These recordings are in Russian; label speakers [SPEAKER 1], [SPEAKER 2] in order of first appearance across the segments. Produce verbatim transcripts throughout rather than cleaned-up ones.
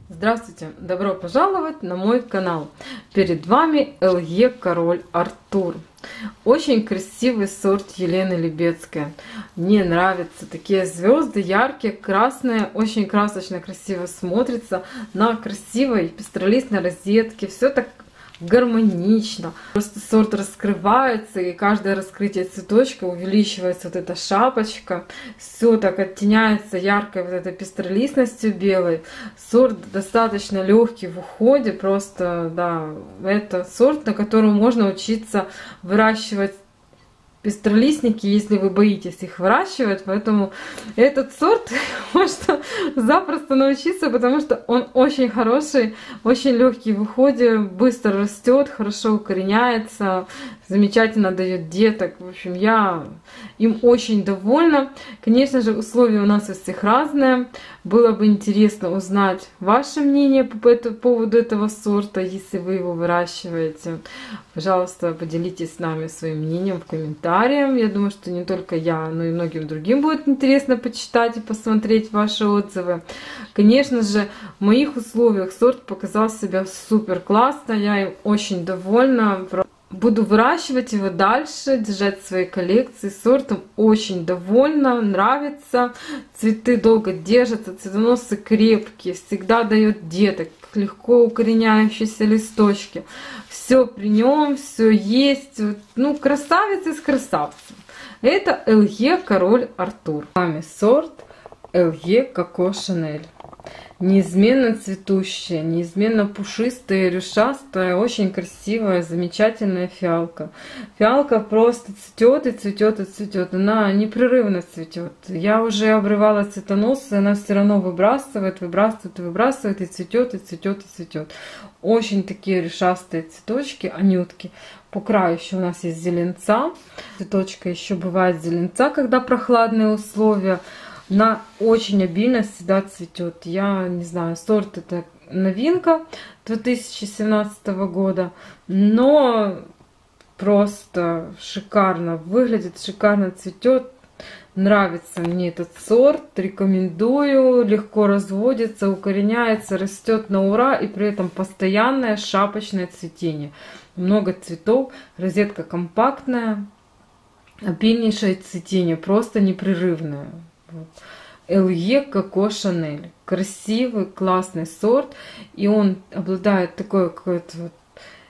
[SPEAKER 1] Здравствуйте! Добро пожаловать на мой канал! Перед вами эл е Король Артур. Очень красивый сорт Елены Лебедской. Мне нравятся такие звезды, яркие, красные, очень красочно, красиво смотрится на красивой пестролистной розетке. Все так гармонично. Просто сорт раскрывается, и каждое раскрытие цветочка увеличивается вот эта шапочка. Все так оттеняется яркой вот этой пестролистностью белой. Сорт достаточно легкий в уходе. Просто, да, это сорт, на котором можно учиться выращивать пестролистники, если вы боитесь их выращивать. Поэтому этот сорт можно запросто научиться, потому что он очень хороший, очень легкий в уходе, быстро растет, хорошо укореняется, замечательно дает деток. В общем, я им очень довольна. Конечно же, условия у нас у всех разные. Было бы интересно узнать ваше мнение по поводу этого сорта, если вы его выращиваете. Пожалуйста, поделитесь с нами своим мнением в комментариях. Я думаю, что не только я, но и многим другим будет интересно почитать и посмотреть ваши отзывы. Конечно же, в моих условиях сорт показал себя супер классно. Я им очень довольна. Буду выращивать его дальше, держать в своей коллекции. Сортом очень довольна, нравится. Цветы долго держатся, цветоносы крепкие, всегда дает деток, легко укореняющиеся листочки. Все при нем, все есть. Ну, красавец из красавцев. Это эл е Король Артур. С вами сорт эл е Коко Шанель. Неизменно цветущая, неизменно пушистая, рюшастая, очень красивая, замечательная фиалка. Фиалка просто цветет и цветет и цветет. Она непрерывно цветет. Я уже обрывала цветоносы, она все равно выбрасывает, выбрасывает, выбрасывает и цветет, и цветет, и цветет. Очень такие рюшастые цветочки, анютки. По краю еще у нас есть зеленца. Цветочка еще бывает зеленца, когда прохладные условия. Она очень обильно всегда цветет. Я не знаю, сорт это новинка две тысячи семнадцатого года, но просто шикарно выглядит, шикарно цветет. Нравится мне этот сорт, рекомендую. Легко разводится, укореняется, растет на ура, и при этом постоянное шапочное цветение. Много цветов, розетка компактная, обильнейшее цветение, просто непрерывное. эл е Коко Шанель. Красивый, классный сорт. И он обладает такой какой-то вот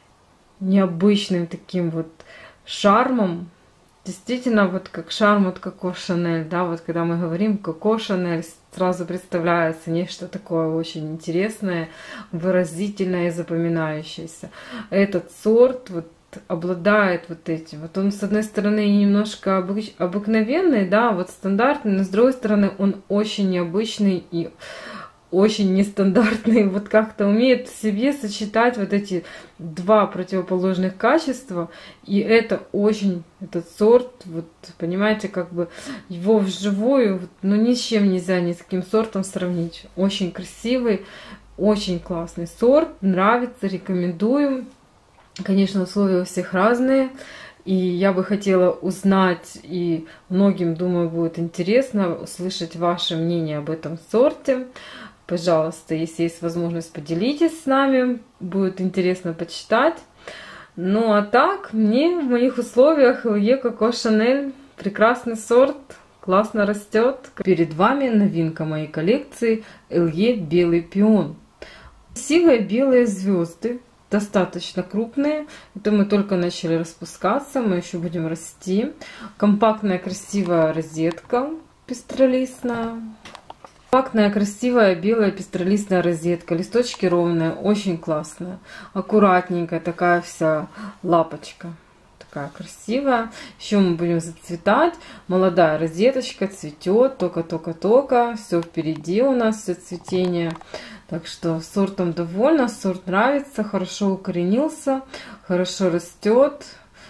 [SPEAKER 1] необычным таким вот шармом. Действительно, вот как шарм от Коко Шанель. Да, вот когда мы говорим Коко Шанель, сразу представляется нечто такое очень интересное, выразительное и запоминающееся. Этот сорт вот обладает вот этим. Вот он, с одной стороны, немножко обыч... обыкновенный, да, вот стандартный, но с другой стороны, он очень необычный и очень нестандартный. Вот как-то умеет в себе сочетать вот эти два противоположных качества. И это очень, этот сорт, вот понимаете, как бы его вживую, ну, ни с чем нельзя, ни с каким сортом сравнить. Очень красивый, очень классный сорт, нравится, рекомендую. Конечно, условия у всех разные, и я бы хотела узнать, и многим, думаю, будет интересно услышать ваше мнение об этом сорте. Пожалуйста, если есть возможность, поделитесь с нами, будет интересно почитать. Ну а так, мне в моих условиях эл е Коко Шанель прекрасный сорт, классно растет. Перед вами новинка моей коллекции эл е Белый пион. Красивые белые звезды. Достаточно крупные. Это мы только начали распускаться, мы еще будем расти. Компактная красивая розетка пестролистная. Компактная красивая белая пестролистная розетка. Листочки ровные, очень классная. Аккуратненькая такая вся лапочка. Такая красивая. Еще мы будем зацветать. Молодая розеточка цветет. Только-только-только. Все впереди у нас, все цветение. Так что сортом довольна, сорт нравится, хорошо укоренился, хорошо растет.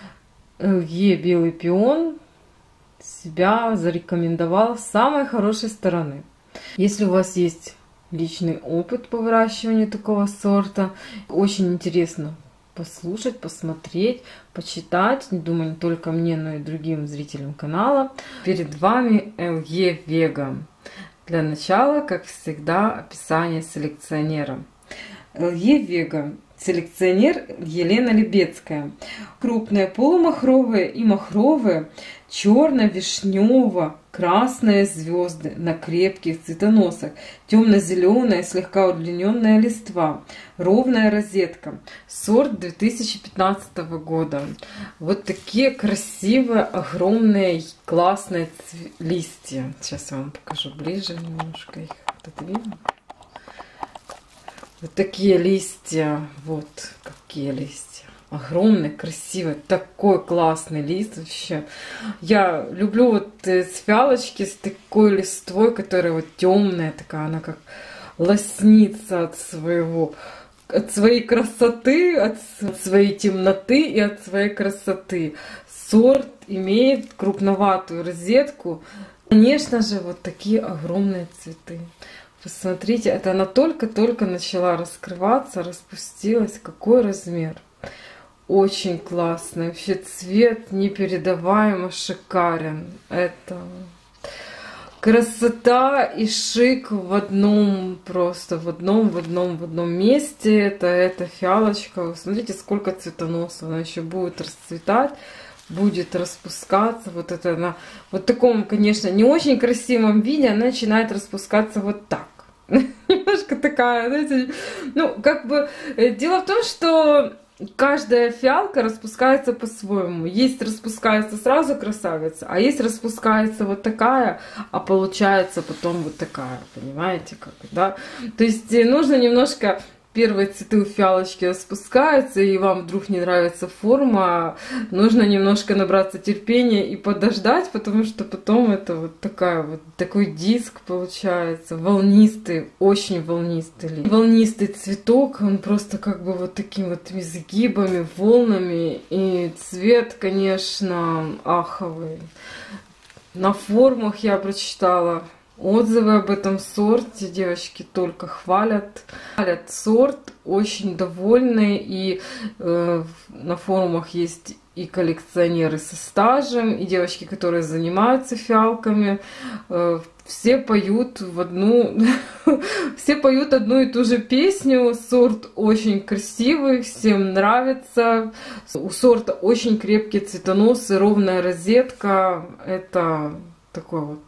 [SPEAKER 1] эл е Белый пион себя зарекомендовал с самой хорошей стороны. Если у вас есть личный опыт по выращиванию такого сорта, очень интересно послушать, посмотреть, почитать. Не думаю, не только мне, но и другим зрителям канала. Перед вами эл е Вега. Для начала, как всегда, описание селекционера. эл е Vega. Селекционер Елена Лебедская. Крупные полумахровые и махровые, черно-вишнево-красные звезды на крепких цветоносах, темно-зеленая, слегка удлиненная листва, ровная розетка. Сорт две тысячи пятнадцатого года. Вот такие красивые, огромные, классные листья. Сейчас я вам покажу ближе немножко их. Вот это видно? Вот такие листья, вот какие листья. Огромный, красивый, такой классный лист вообще. Я люблю вот с фиалочки, с такой листвой, которая вот темная такая, она как лоснится от своего, от своей красоты, от своей темноты и от своей красоты. Сорт имеет крупноватую розетку. Конечно же, вот такие огромные цветы. Посмотрите, это она только-только начала раскрываться, распустилась. Какой размер. Очень классный. Вообще цвет непередаваемо шикарен. Это красота и шик в одном, просто в одном, в одном, в одном месте. Это эта фиалочка. Смотрите, сколько цветоносов. Она еще будет расцветать, будет распускаться. Вот это она, вот в таком, конечно, не очень красивом виде она начинает распускаться вот так. Немножко такая, знаете, ну, как бы, дело в том, что каждая фиалка распускается по-своему. Есть распускается сразу красавица, а есть распускается вот такая, а получается потом вот такая, понимаете, как, да? То есть нужно немножко... Первые цветы у фиалочки распускаются, и вам вдруг не нравится форма, нужно немножко набраться терпения и подождать, потому что потом это вот такая вот такой диск получается, волнистый, очень волнистый. Волнистый цветок, он просто как бы вот такими вот изгибами, волнами, и цвет, конечно, аховый. На форумах я прочитала отзывы об этом сорте, девочки только хвалят. Хвалят сорт, очень довольны. И э, на форумах есть и коллекционеры со стажем, и девочки, которые занимаются фиалками. Э, все поют в одну, все поют одну и ту же песню. Сорт очень красивый, всем нравится. У сорта очень крепкие цветоносы, ровная розетка. Это такой вот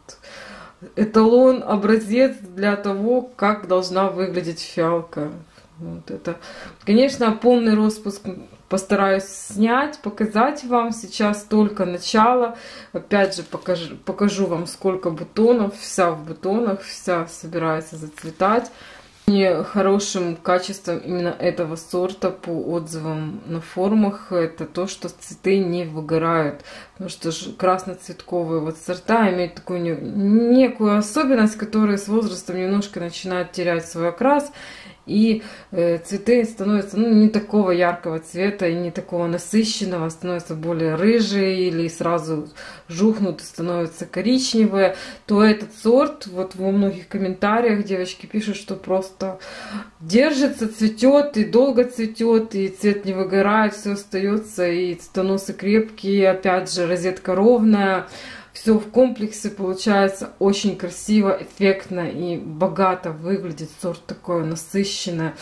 [SPEAKER 1] эталон, образец для того, как должна выглядеть фиалка. Вот это, конечно, полный распуск постараюсь снять, показать вам. Сейчас только начало. Опять же покажу, покажу вам, сколько бутонов. Вся в бутонах, вся собирается зацветать. И хорошим качеством именно этого сорта по отзывам на форумах это то, что цветы не выгорают. Потому что красноцветковые вот сорта имеют такую некую особенность, которая с возрастом немножко начинает терять свой окрас. И э, цветы становятся, ну, не такого яркого цвета и не такого насыщенного, становятся более рыжие или сразу жухнут и становятся коричневые. То этот сорт, вот во многих комментариях девочки пишут, что просто держится, цветет и долго цветет, и цвет не выгорает, все остается, и цветоносы крепкие, опять же розетка ровная. Все в комплексе получается очень красиво, эффектно и богато выглядит. Сорт такой насыщенный,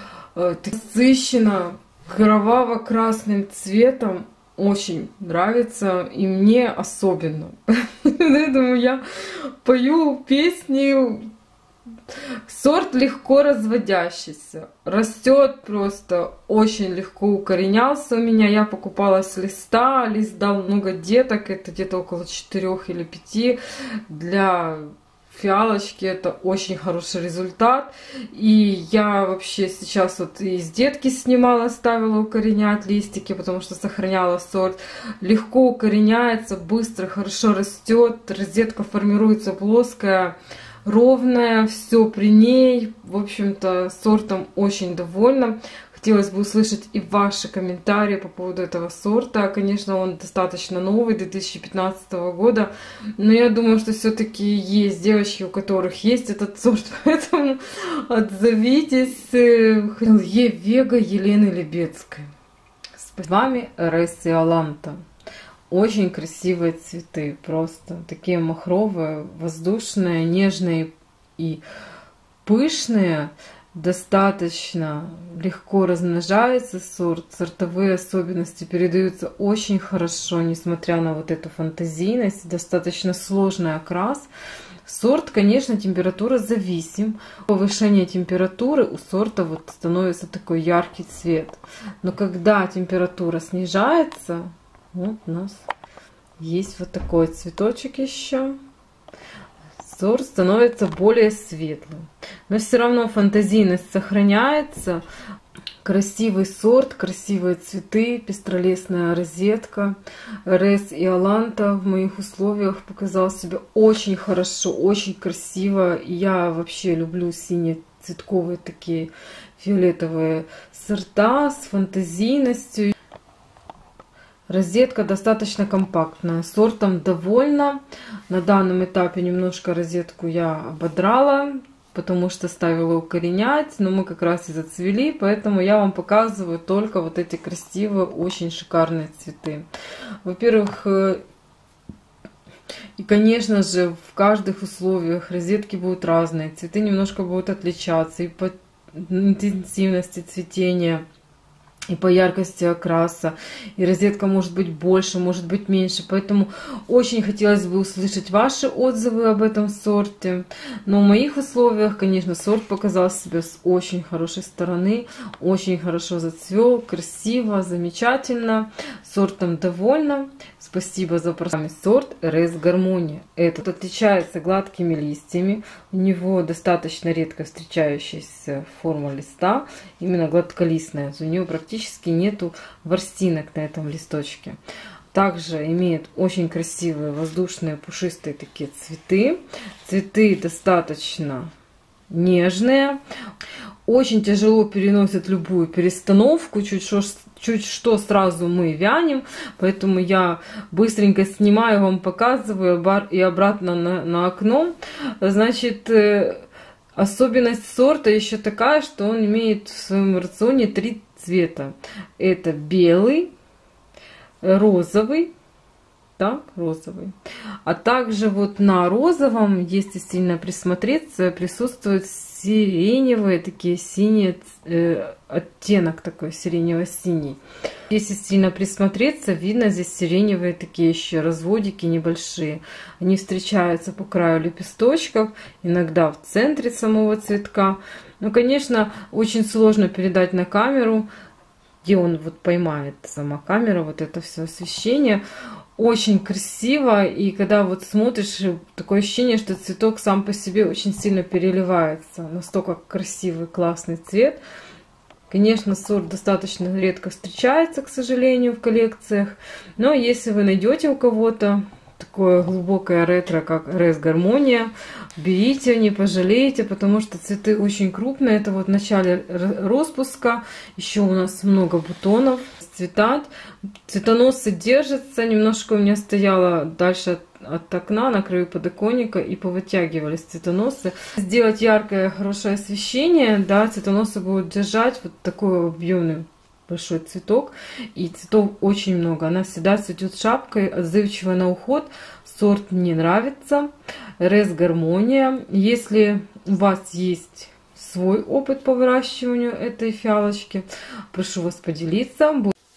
[SPEAKER 1] насыщенно кроваво-красным цветом. Очень нравится и мне особенно. Поэтому я пою песни. Сорт легко разводящийся, растет просто очень легко, укоренялся у меня. Я покупала с листа, лист дал много деток, это где-то около четырёх или пяти. Для фиалочки это очень хороший результат. И я вообще сейчас вот из детки снимала, ставила укоренять листики, потому что сохраняла сорт. Легко укореняется, быстро, хорошо растет, розетка формируется плоская, ровная, все при ней. В общем-то, сортом очень довольна. Хотелось бы услышать и ваши комментарии по поводу этого сорта. Конечно, он достаточно новый, две тысячи пятнадцатого года. Но я думаю, что все-таки есть девочки, у которых есть этот сорт. Поэтому отзовитесь. эл е Vega Елены Лебедской. С вами Ресси Аланта. Очень красивые цветы, просто такие махровые, воздушные, нежные, и пышные, достаточно легко размножается сорт, сортовые особенности передаются очень хорошо, несмотря на вот эту фантазийность, достаточно сложный окрас. Сорт, конечно, температура зависим. Повышение температуры у сорта вот становится такой яркий цвет. Но когда температура снижается, вот у нас есть вот такой цветочек еще. Сорт становится более светлым. Но все равно фантазийность сохраняется. Красивый сорт, красивые цветы, пестролесная розетка. Рез Иоланта в моих условиях показал себя очень хорошо, очень красиво. Я вообще люблю синие цветковые такие фиолетовые сорта с фантазийностью. Розетка достаточно компактная, сортом довольна. На данном этапе немножко розетку я ободрала, потому что ставила укоренять, но мы как раз и зацвели, поэтому я вам показываю только вот эти красивые, очень шикарные цветы. Во-первых, и, конечно же, в каждых условиях розетки будут разные, цветы немножко будут отличаться и по интенсивности цветения, и по яркости окраса, и розетка может быть больше, может быть меньше, поэтому очень хотелось бы услышать ваши отзывы об этом сорте. Но в моих условиях, конечно, сорт показал себя с очень хорошей стороны, очень хорошо зацвел, красиво, замечательно, сортом довольна. Спасибо за просмотр. Сорт Рез Гармония. Этот отличается гладкими листьями, у него достаточно редко встречающаяся форма листа, именно гладколистная, у него практически нету ворсинок на этом листочке. Также имеет очень красивые воздушные пушистые такие цветы. Цветы достаточно нежные. Очень тяжело переносят любую перестановку. Чуть что, чуть что сразу мы вянем. Поэтому я быстренько снимаю, вам показываю и обратно на, на окно. Значит, особенность сорта еще такая, что он имеет в своем рационе три цвета. Это белый, розовый, так, розовый. А также вот на розовом, если сильно присмотреться, присутствуют сиреневые, такие синие, э, оттенок такой сиренево-синий. Если сильно присмотреться, видно здесь сиреневые такие еще разводики небольшие. Они встречаются по краю лепесточков, иногда в центре самого цветка. Ну, конечно, очень сложно передать на камеру, где он вот поймает сама камера, вот это все освещение. Очень красиво, и когда вот смотришь, такое ощущение, что цветок сам по себе очень сильно переливается. Настолько красивый, классный цвет. Конечно, сорт достаточно редко встречается, к сожалению, в коллекциях. Но если вы найдете у кого-то такое глубокое ретро, как Рез Гармония, берите, не пожалеете, потому что цветы очень крупные. Это вот в начале распуска, еще у нас много бутонов, цветат. Цветоносы держатся, немножко у меня стояло дальше от, от окна на краю подоконника и повытягивались цветоносы. Сделать яркое, хорошее освещение, да, цветоносы будут держать вот такой объемный большой цветок, и цветов очень много. Она всегда цветет шапкой, отзывчивая на уход. Сорт мне нравится. Рез Гармония. Если у вас есть свой опыт по выращиванию этой фиалочки, прошу вас поделиться.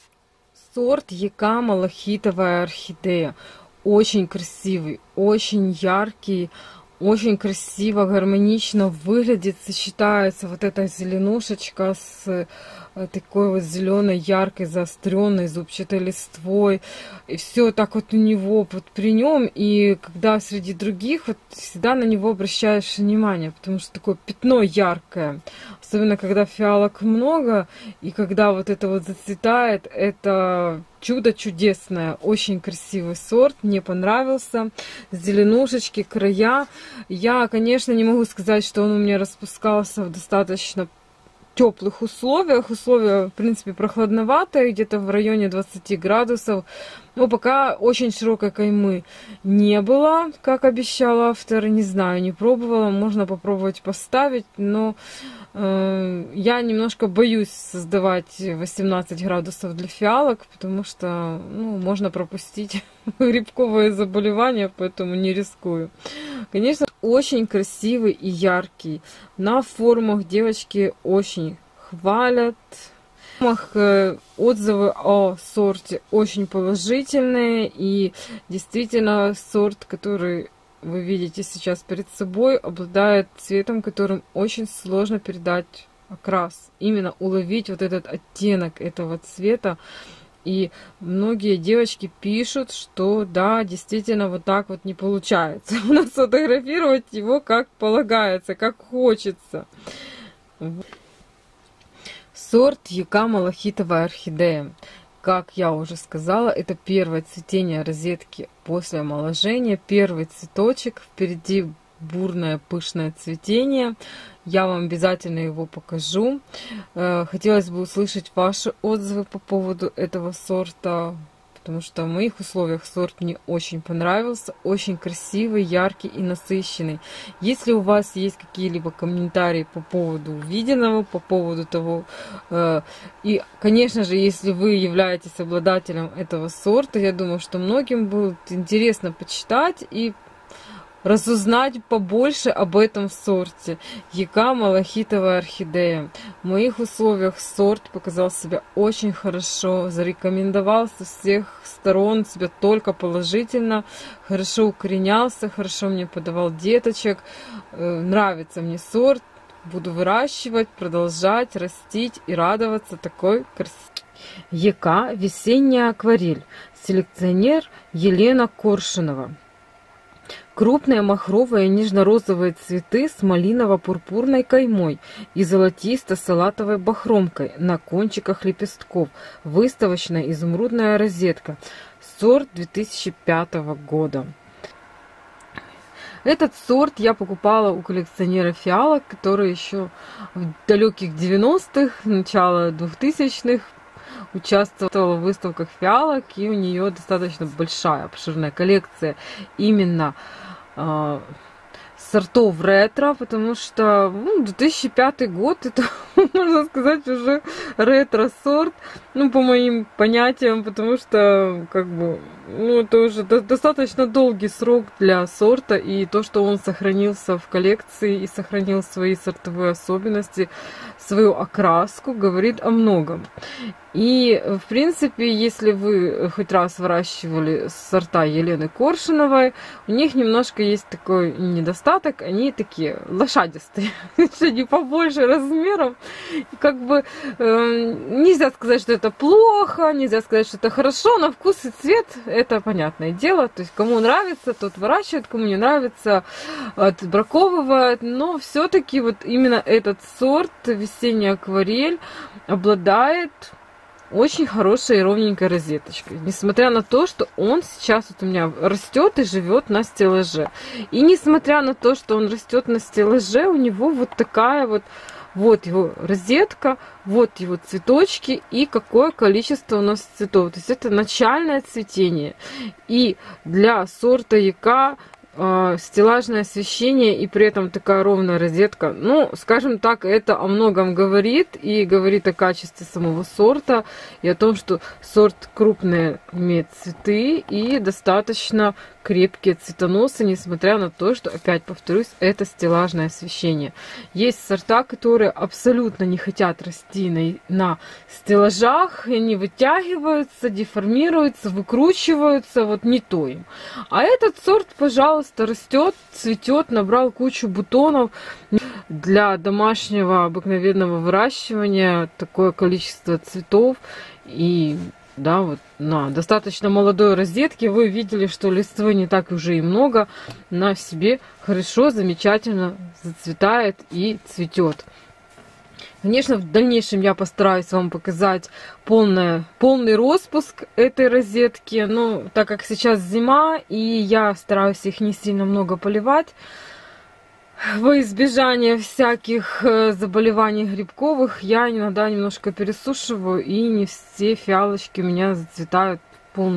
[SPEAKER 1] Сорт Яка Малахитовая орхидея. Очень красивый, очень яркий, очень красиво, гармонично выглядит, сочетается вот эта зеленушечка с такой вот зеленой, яркой, заостренной, зубчатой листвой. И все так вот у него, вот при нем, и когда среди других, вот всегда на него обращаешь внимание, потому что такое пятно яркое. Особенно, когда фиалок много, и когда вот это вот зацветает, это чудо чудесное. Очень красивый сорт, мне понравился. Зеленушечки, края. Я, конечно, не могу сказать, что он у меня распускался в достаточно теплых условиях. Условия, в принципе, прохладноватые, где-то в районе двадцати градусов. Но пока очень широкой каймы не было, как обещал автор. Не знаю, не пробовала. Можно попробовать поставить, но Я немножко боюсь создавать восемнадцать градусов для фиалок, потому что ну, можно пропустить грибковое заболевание, поэтому не рискую. Конечно, очень красивый и яркий. На форумах девочки очень хвалят. Отзывы о сорте очень положительные, и действительно сорт, который вы видите сейчас перед собой, обладает цветом, которым очень сложно передать окрас, именно уловить вот этот оттенок этого цвета. И многие девочки пишут, что да, действительно вот так вот не получается у нас сфотографировать его как полагается, как хочется. Сорт Яка Малахитовая орхидея. Как я уже сказала, это первое цветение розетки после омоложения, первый цветочек, впереди бурное пышное цветение. Я вам обязательно его покажу. Хотелось бы услышать ваши отзывы по поводу этого сорта, потому что в моих условиях сорт мне очень понравился, очень красивый, яркий и насыщенный. Если у вас есть какие-либо комментарии по поводу увиденного, по поводу того, э, и, конечно же, если вы являетесь обладателем этого сорта, я думаю, что многим будет интересно почитать и разузнать побольше об этом сорте. Яка Малахитовая орхидея. В моих условиях сорт показал себя очень хорошо, зарекомендовал со всех сторон себя только положительно, хорошо укоренялся, хорошо мне подавал деточек. Нравится мне сорт, буду выращивать, продолжать растить и радоваться такой красоте. Яка Весенняя акварель. Селекционер Елена Коршунова. Крупные махровые нежно-розовые цветы с малиново-пурпурной каймой и золотисто-салатовой бахромкой на кончиках лепестков. Выставочная изумрудная розетка. Сорт две тысячи пятого года. Этот сорт я покупала у коллекционера фиалок, который еще в далеких девяностых, начало двухтысячных участвовала в выставках фиалок, и у нее достаточно большая, обширная коллекция именно э, сортов ретро, потому что ну, две тысячи пятый год, это, можно сказать, уже ретро-сорт, ну, по моим понятиям, потому что, как бы, ну, это уже достаточно долгий срок для сорта, и то, что он сохранился в коллекции и сохранил свои сортовые особенности, свою окраску, говорит о многом. И, в принципе, если вы хоть раз выращивали сорта Елены Коршуновой, у них немножко есть такой недостаток, они такие лошадистые, они побольше размером. И как бы э, нельзя сказать, что это плохо, нельзя сказать, что это хорошо, на вкус и цвет это понятное дело. То есть кому нравится, тот выращивает, кому не нравится, отбраковывает. Но все-таки вот именно этот сорт Весенняя акварель обладает очень хорошей и ровненькой розеточкой. Несмотря на то, что он сейчас вот у меня растет и живет на стеллаже. И несмотря на то, что он растет на стеллаже, у него вот такая вот, вот его розетка, вот его цветочки и какое количество у нас цветов. То есть это начальное цветение. И для сорта Яка стеллажное освещение и при этом такая ровная розетка, ну, скажем так, это о многом говорит и говорит о качестве самого сорта и о том, что сорт крупные имеет цветы и достаточно крепкие цветоносы, несмотря на то, что, опять повторюсь, это стеллажное освещение. Есть сорта, которые абсолютно не хотят расти на, на стеллажах, и они вытягиваются, деформируются, выкручиваются, вот не то им. А этот сорт, пожалуйста, растет, цветет, набрал кучу бутонов. Для домашнего обыкновенного выращивания такое количество цветов и да, вот на достаточно молодой розетке вы видели, что листвы не так уже и много, на себе хорошо, замечательно зацветает и цветет. Конечно, в дальнейшем я постараюсь вам показать полное, полный распуск этой розетки, но так как сейчас зима, и я стараюсь их не сильно много поливать, во избежание всяких заболеваний грибковых, я иногда немножко пересушиваю, и не все фиалочки у меня зацветают в полную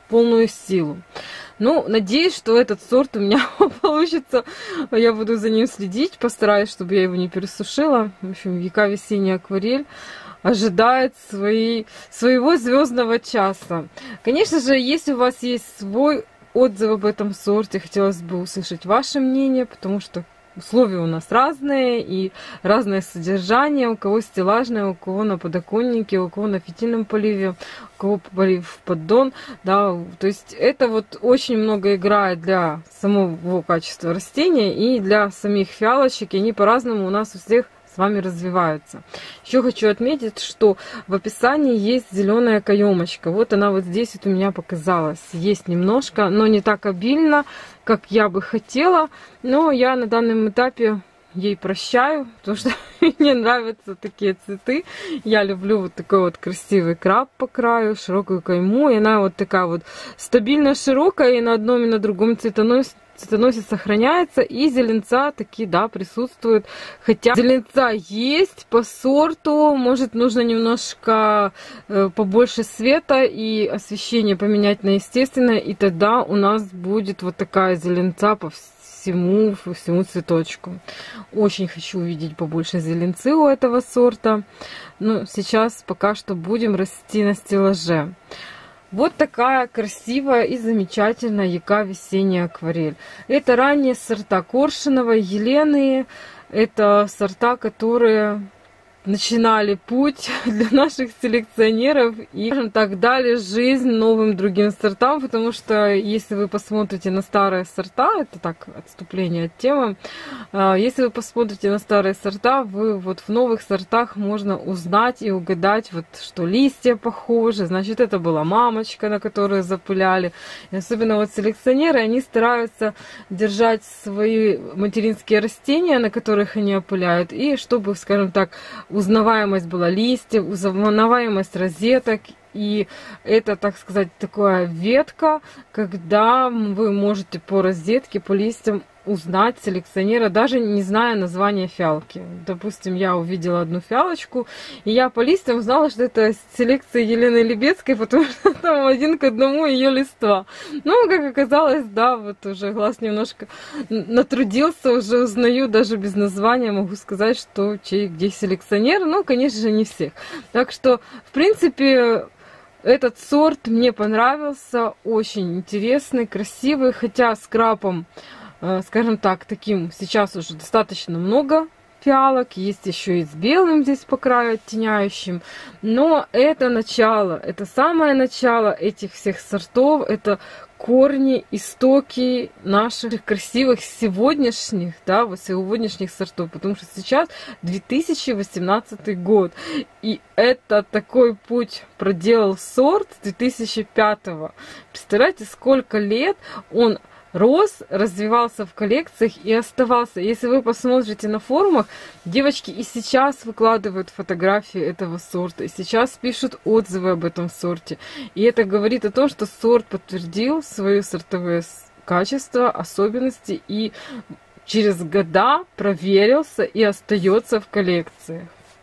[SPEAKER 1] полную силу. Ну, надеюсь, что этот сорт у меня получится. Я буду за ним следить, постараюсь, чтобы я его не пересушила. В общем, Яка весенняя акварель ожидает свои, своего звездного часа. Конечно же, если у вас есть свой отзыв об этом сорте, хотелось бы услышать ваше мнение, потому что условия у нас разные и разное содержание. У кого стеллажное, у кого на подоконнике, у кого на фитильном поливе, у кого полив в поддон. Да, то есть это вот очень много играет для самого качества растения и для самих фиалочек. И они по-разному у нас у всех с вами развиваются. Еще хочу отметить, что в описании есть зеленая каемочка. Вот она вот здесь вот у меня показалась. Есть немножко, но не так обильно, как я бы хотела. Но я на данном этапе ей прощаю, потому что мне нравятся такие цветы. Я люблю вот такой вот красивый краб по краю, широкую кайму. И она вот такая вот стабильно широкая, и на одном и на другом цветоносе цветоносец сохраняется, и зеленца такие, да, присутствуют. Хотя зеленца есть по сорту, может нужно немножко э, побольше света и освещение поменять на естественное, и тогда у нас будет вот такая зеленца по всему, по всему цветочку. Очень хочу увидеть побольше зеленцы у этого сорта. Но сейчас пока что будем расти на стеллаже. Вот такая красивая и замечательная Яка весенняя акварель. Это ранние сорта Коршунова, Елены. Это сорта, которые начинали путь для наших селекционеров и, скажем так, дали жизнь новым другим сортам, потому что если вы посмотрите на старые сорта, это так, отступление от темы, если вы посмотрите на старые сорта, вы вот в новых сортах можно узнать и угадать, вот, что листья похожи, значит, это была мамочка, на которую запыляли. И особенно вот селекционеры, они стараются держать свои материнские растения, на которых они опыляют, и чтобы, скажем так, узнаваемость была листьев, узнаваемость розеток. И это, так сказать, такая ветка, когда вы можете по розетке, по листьям узнать селекционера, даже не зная названия фиалки. Допустим, я увидела одну фиалочку, и я по листьям узнала, что это селекция Елены Лебедской, потому что там один к одному ее листва. Ну, как оказалось, да, вот уже глаз немножко натрудился, уже узнаю, даже без названия могу сказать, что чей где селекционер, но, конечно же, не всех. Так что, в принципе, этот сорт мне понравился, очень интересный, красивый, хотя с крапом, скажем так, таким сейчас уже достаточно много фиалок, есть еще и с белым здесь по краю оттеняющим, но это начало, это самое начало этих всех сортов, это корни, истоки наших красивых сегодняшних, да, вот сегодняшних сортов, потому что сейчас две тысячи восемнадцатый год, и это такой путь проделал сорт с две тысячи пятого. Представляете, сколько лет он рос, развивался в коллекциях и оставался. Если вы посмотрите на форумах, девочки и сейчас выкладывают фотографии этого сорта, и сейчас пишут отзывы об этом сорте. И это говорит о том, что сорт подтвердил свои сортовые качества, особенности и через года проверился и остается в коллекциях.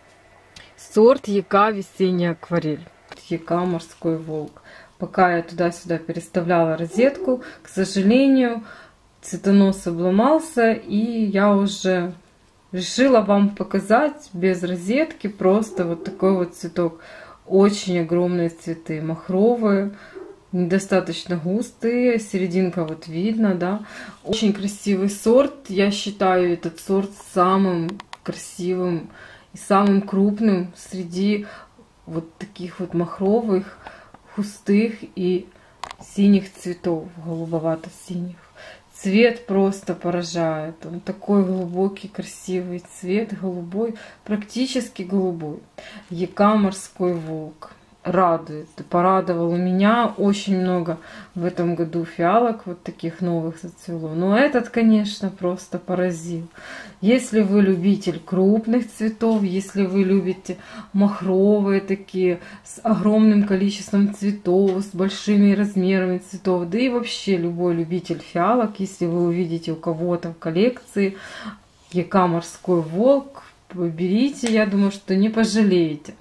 [SPEAKER 1] Сорт Яка весенняя акварель. Яка морской волк. Пока я туда-сюда переставляла розетку, к сожалению, цветонос обломался, и я уже решила вам показать без розетки просто вот такой вот цветок. Очень огромные цветы, махровые, недостаточно густые, серединка вот видно, да. Очень красивый сорт, я считаю этот сорт самым красивым и самым крупным среди вот таких вот махровых, густых и синих цветов, голубовато-синих. Цвет просто поражает. Он такой глубокий, красивый цвет, голубой, практически голубой. Яка морской волк. Радует. Порадовал меня. Очень много в этом году фиалок вот таких новых зацвело. Но этот, конечно, просто поразил. Если вы любитель крупных цветов, если вы любите махровые такие, с огромным количеством цветов, с большими размерами цветов, да и вообще любой любитель фиалок, если вы увидите у кого-то в коллекции Яка морской волк, берите, я думаю, что не пожалеете.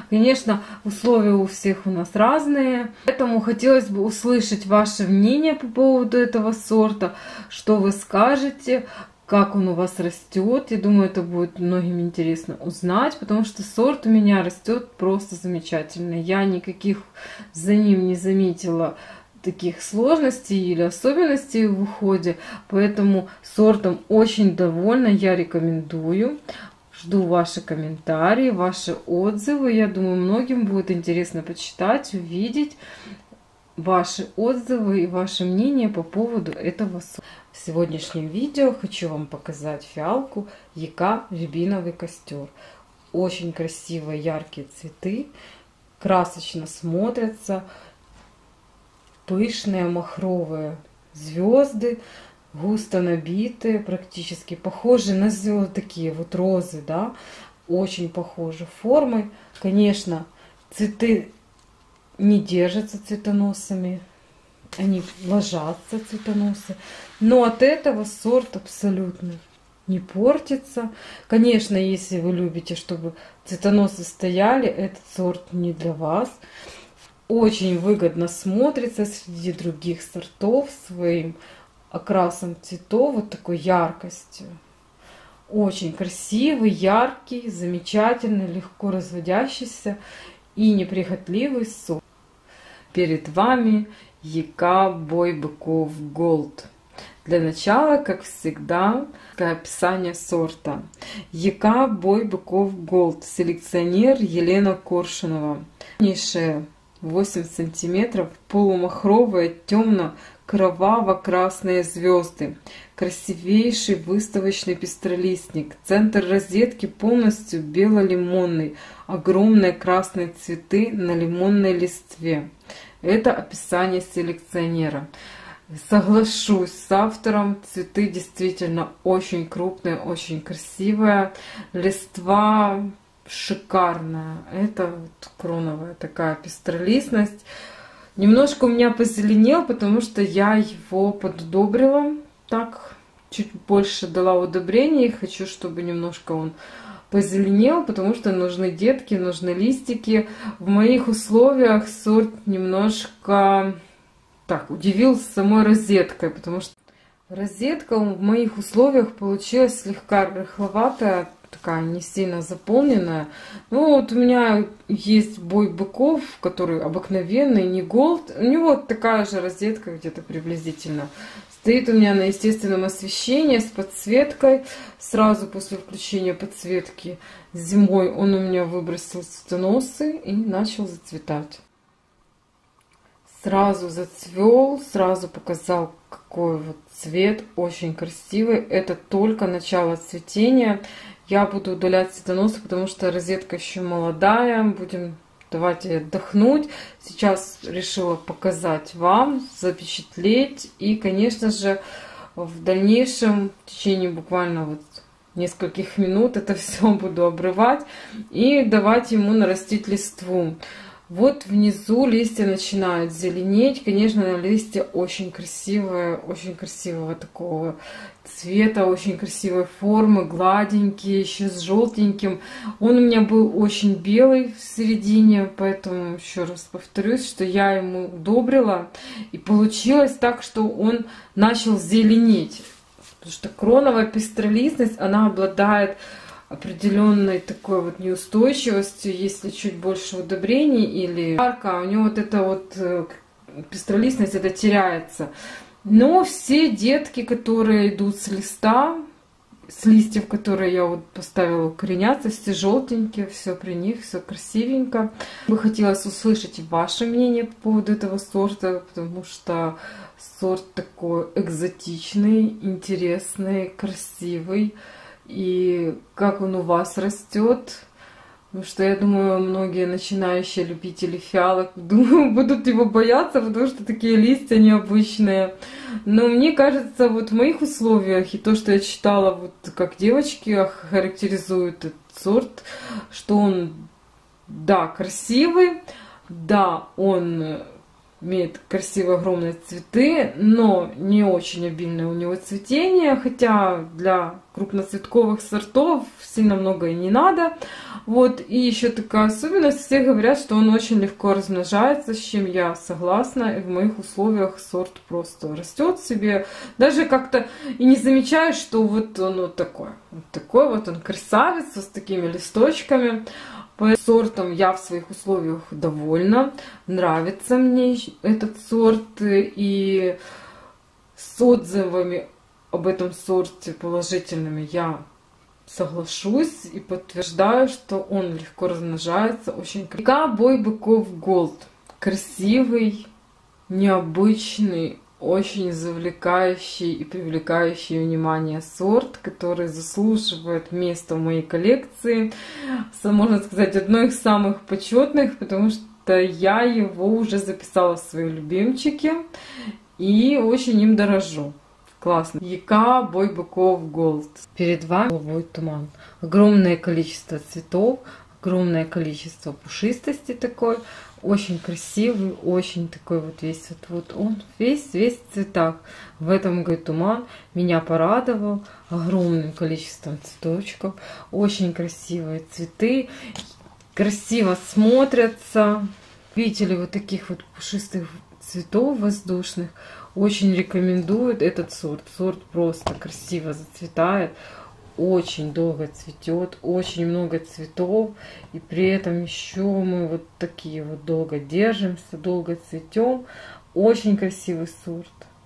[SPEAKER 1] Конечно, условия у всех у нас разные, поэтому хотелось бы услышать ваше мнение по поводу этого сорта, что вы скажете, как он у вас растет. Я думаю, это будет многим интересно узнать, потому что сорт у меня растет просто замечательно. Я никаких за ним не заметила таких сложностей или особенностей в уходе, поэтому сортом очень довольна, я рекомендую. Жду ваши комментарии, ваши отзывы. Я думаю, многим будет интересно почитать, увидеть ваши отзывы и ваше мнение по поводу этого сорта. В сегодняшнем видео хочу вам показать фиалку Яка Рябиновый костер. Очень красивые яркие цветы, красочно смотрятся, пышные махровые звезды, густо набитые, практически похожи на звезды, такие вот розы, да, очень похожи формой. Конечно, цветы не держатся цветоносами, они ложатся цветоносы, но от этого сорт абсолютно не портится. Конечно, если вы любите, чтобы цветоносы стояли, этот сорт не для вас. Очень выгодно смотрится среди других сортов своим окрасом цветов, вот такой яркостью. Очень красивый, яркий, замечательный, легко разводящийся и неприхотливый сорт. Перед вами Яка Бой Быков Голд. Для начала, как всегда, описание сорта. Яка Бой Быков Голд. Селекционер Елена Коршунова. восемь сантиметров, полумахровые, темно-кроваво-красные звезды. Красивейший выставочный пестролистник. Центр розетки полностью бело-лимонный. Огромные красные цветы на лимонной листве. Это описание селекционера. Соглашусь с автором, цветы действительно очень крупные, очень красивые. Листва шикарная. Это вот кроновая такая пестролистность. Немножко у меня позеленел, потому что я его подудобрила. Так, чуть больше дала удобрений. Хочу, чтобы немножко он позеленел, потому что нужны детки, нужны листики. В моих условиях сорт немножко так удивил самой розеткой, потому что розетка в моих условиях получилась слегка рыхловатая, такая не сильно заполненная. Ну вот у меня есть Бой Быков, который обыкновенный, не голд. У него такая же розетка где-то приблизительно. Стоит у меня на естественном освещении с подсветкой. Сразу после включения подсветки зимой он у меня выбросил цветоносы и начал зацветать. Сразу зацвел, сразу показал, какой вот цвет, очень красивый. Это только начало цветения. Я буду удалять цветоносы, потому что розетка еще молодая. Будем давать ей отдохнуть. Сейчас решила показать вам, запечатлеть. И, конечно же, в дальнейшем, в течение буквально вот нескольких минут, это все буду обрывать и давать ему нарастить листву. Вот внизу листья начинают зеленеть. Конечно, листья очень красивые, очень красивого такого цвета, очень красивой формы, гладенькие, еще с желтеньким. Он у меня был очень белый в середине, поэтому еще раз повторюсь, что я ему удобрила. И получилось так, что он начал зеленеть. Потому что кроновая пестролистность, она обладает определенной такой вот неустойчивостью, если чуть больше удобрений или ярко, у него вот эта вот пестролистность, это теряется. Но все детки, которые идут с листа, с листьев, которые я вот поставила укореняться, все желтенькие, все при них, все красивенько. Бы хотелось услышать ваше мнение по поводу этого сорта, потому что сорт такой экзотичный, интересный, красивый. И как он у вас растет, потому что я думаю, многие начинающие любители фиалок, думаю, будут его бояться, потому что такие листья необычные. Но мне кажется, вот в моих условиях и то, что я читала, вот как девочки характеризуют этот сорт, что он, да, красивый, да, он имеет красивые огромные цветы, но не очень обильное у него цветение, хотя для крупноцветковых сортов сильно много и не надо. Вот, и еще такая особенность, все говорят, что он очень легко размножается, с чем я согласна, и в моих условиях сорт просто растет себе, даже как-то и не замечаешь, что вот он вот такой, вот такой вот он красавец, с такими листочками. По сортам я в своих условиях довольна, нравится мне этот сорт, и с отзывами об этом сорте положительными я соглашусь и подтверждаю, что он легко размножается, очень красивый. Бой быков Голд. Красивый, необычный, очень завлекающий и привлекающий внимание сорт, который заслуживает места в моей коллекции. Можно сказать, одно из самых почетных, потому что я его уже записала в свои любимчики и очень им дорожу. Классно. Яка Бой быков Голд. Перед вами голубой туман. Огромное количество цветов, огромное количество пушистости такой. Очень красивый, очень такой вот весь вот, вот он весь, весь в цветах. В этом году туман меня порадовал огромным количеством цветочков. Очень красивые цветы, красиво смотрятся. Видели вот таких вот пушистых цветов воздушных? Очень рекомендуют этот сорт. Сорт просто красиво зацветает. Очень долго цветет, очень много цветов, и при этом еще мы вот такие вот долго держимся, долго цветем. Очень красивый сорт.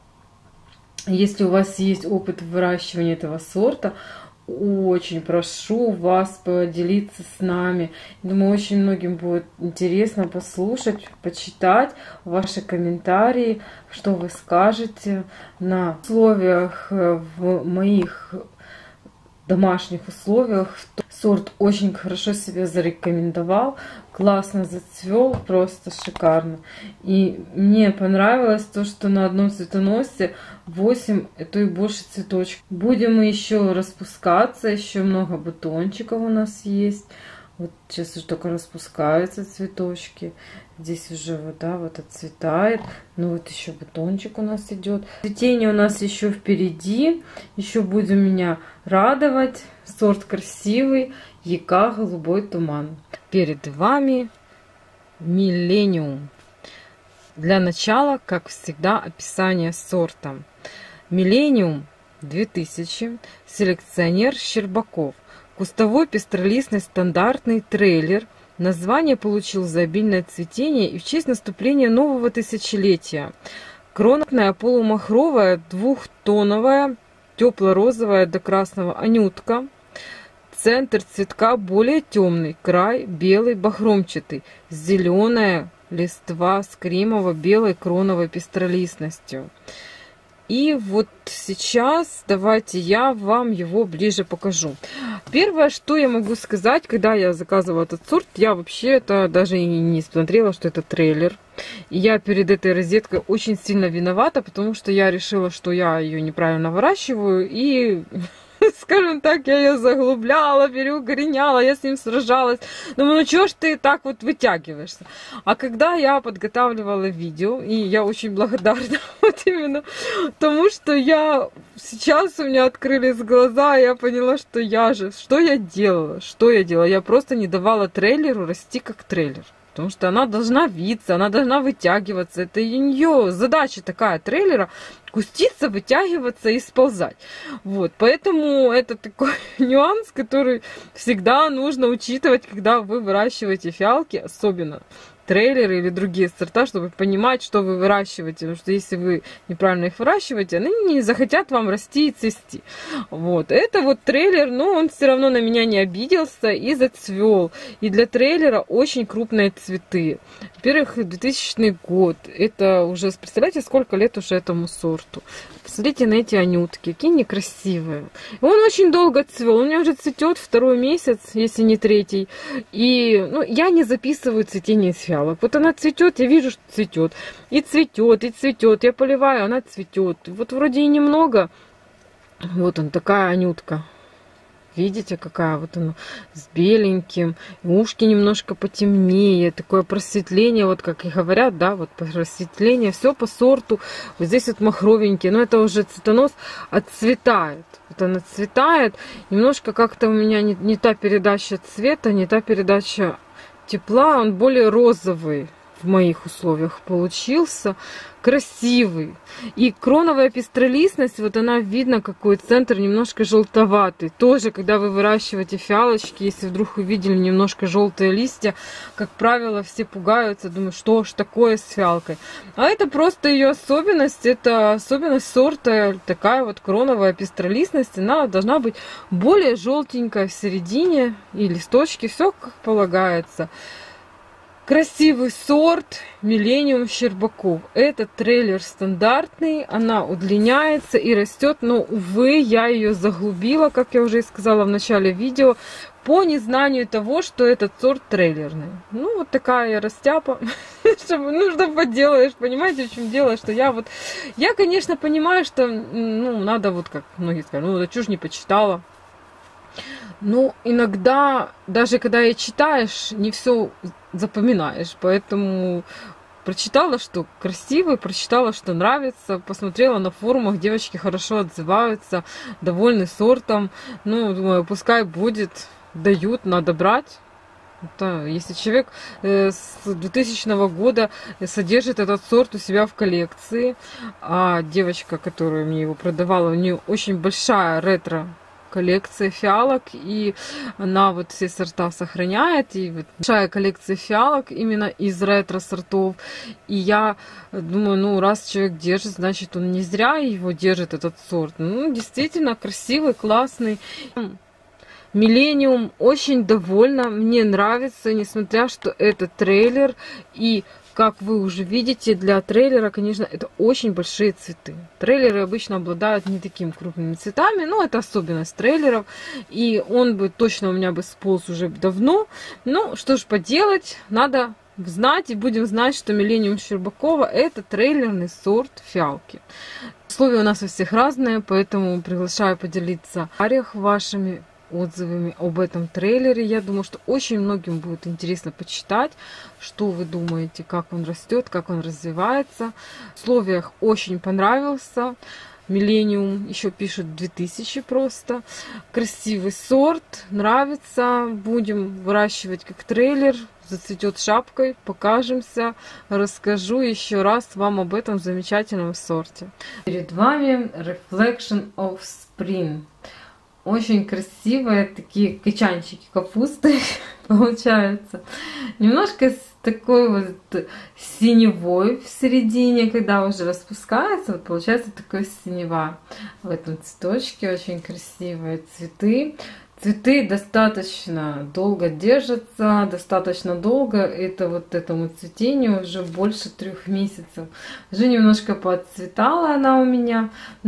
[SPEAKER 1] Если у вас есть опыт выращивания этого сорта, очень прошу вас поделиться с нами. Думаю, очень многим будет интересно послушать, почитать ваши комментарии, что вы скажете на условиях в моих домашних условиях. Сорт очень хорошо себя зарекомендовал, классно зацвел, просто шикарно. И мне понравилось то, что на одном цветоносе восемь, а то и больше цветочков. Будем мы еще распускаться, еще много бутончиков у нас есть. Вот сейчас уже только распускаются цветочки. Здесь уже вот, да, вот отцветает. Ну вот еще бутончик у нас идет. Цветение у нас еще впереди. Еще будем меня радовать. Сорт красивый. Яка голубой туман. Перед вами Миллениум. Для начала, как всегда, описание сорта. Миллениум две тысячи. Селекционер Щербаков. Кустовой пестролистный стандартный трейлер. Название получил за обильное цветение и в честь наступления нового тысячелетия. Кронопная полумахровая двухтоновая тепло-розовая до красного анютка. Центр цветка более темный, край белый бахромчатый, зеленая листва с кремово-белой кроновой пестролистностью. И вот сейчас давайте я вам его ближе покажу. Первое, что я могу сказать, когда я заказывала этот сорт, я вообще-то даже и не смотрела, что это трейлер. И я перед этой розеткой очень сильно виновата, потому что я решила, что я ее неправильно выращиваю, и, скажем так, я ее заглубляла, переукореняла, я с ним сражалась. Думаю, ну чего ж ты так вот вытягиваешься? А когда я подготавливала видео, и я очень благодарна вот именно тому, что я сейчас у меня открылись глаза, и я поняла, что я же, что я делала, что я делала? Я просто не давала трейлеру расти как трейлер. Потому что она должна виться, она должна вытягиваться. Это ее задача такая трейлера — куститься, вытягиваться и сползать. Вот, поэтому это такой нюанс, который всегда нужно учитывать, когда вы выращиваете фиалки, особенно трейлеры или другие сорта, чтобы понимать, что вы выращиваете. Потому что если вы неправильно их выращиваете, они не захотят вам расти и цвести. Вот. Это вот трейлер, но он все равно на меня не обиделся и зацвел. И для трейлера очень крупные цветы. Во-первых, двухтысячный год. Это уже, представляете, сколько лет уже этому сорту. Посмотрите на эти анютки, какие они красивые. И он очень долго цвел. У меня уже цветет второй месяц, если не третий. И ну, я не записываю цветение с фиалок. Вот она цветет, я вижу, что цветет. И цветет, и цветет. Я поливаю, она цветет. Вот вроде и немного. Вот он, такая анютка. видите, какая вот она с беленьким, ушки немножко потемнее, такое просветление, вот как и говорят, да, вот просветление, все по сорту. Вот здесь вот махровенький, но это уже цветонос отцветает. Вот он отцветает, немножко как-то у меня не, не та передача цвета, не та передача тепла, он более розовый в моих условиях получился, красивый. И кроновая пестролистность, вот она видно, какой центр немножко желтоватый. Тоже, когда вы выращиваете фиалочки, если вдруг увидели немножко желтые листья, как правило, все пугаются, думают, что ж такое с фиалкой. А это просто ее особенность, это особенность сорта, такая вот кроновая пестролистность, она должна быть более желтенькая в середине, и листочки, все как полагается. Красивый сорт Millennium Щербаков. Это трейлер стандартный, она удлиняется и растет, но, увы, я ее заглубила, как я уже и сказала в начале видео, по незнанию того, что этот сорт трейлерный. Ну, вот такая я растяпа. Ну, что поделаешь, понимаете, в чем дело, что я вот... Я, конечно, понимаю, что, ну, надо вот, как многие сказали, ну, да чушь не почитала. Ну, иногда, даже когда и читаешь, не все запоминаешь, поэтому прочитала, что красивый, прочитала, что нравится, посмотрела на форумах, девочки хорошо отзываются, довольны сортом, ну, думаю, пускай будет, дают, надо брать. Это, если человек э, с двухтысячного года содержит этот сорт у себя в коллекции, а девочка, которая мне его продавала, у нее очень большая ретро коллекция фиалок, и она вот все сорта сохраняет, и вот большая коллекция фиалок именно из ретро-сортов, и я думаю, ну, раз человек держит, значит, он не зря его держит, этот сорт. Ну, действительно красивый, классный. Millennium, очень довольна, мне нравится, несмотря что это трейлер, и как вы уже видите, для трейлера, конечно, это очень большие цветы. Трейлеры обычно обладают не такими крупными цветами, но это особенность трейлеров. И он бы точно у меня бы сполз уже давно. Ну, что ж поделать, надо знать, и будем знать, что Millennium Щербакова это трейлерный сорт фиалки. Условия у нас у всех разные, поэтому приглашаю поделиться в вашими отзывами об этом трейлере. Я думаю, что очень многим будет интересно почитать, что вы думаете, как он растет, как он развивается. В условиях очень понравился. Millennium еще пишут две тысячи просто. Красивый сорт, нравится. Будем выращивать как трейлер. Зацветет шапкой, покажемся, расскажу еще раз вам об этом замечательном сорте. Перед вами Reflection of Spring. Очень красивые такие качанчики капусты получаются. Немножко с такой вот синевой в середине, когда уже распускается, вот получается такой синева в этом цветочке. Очень красивые цветы. Цветы достаточно долго держатся, достаточно долго. Это вот этому цветению уже больше трех месяцев. Уже немножко подцветала она у меня,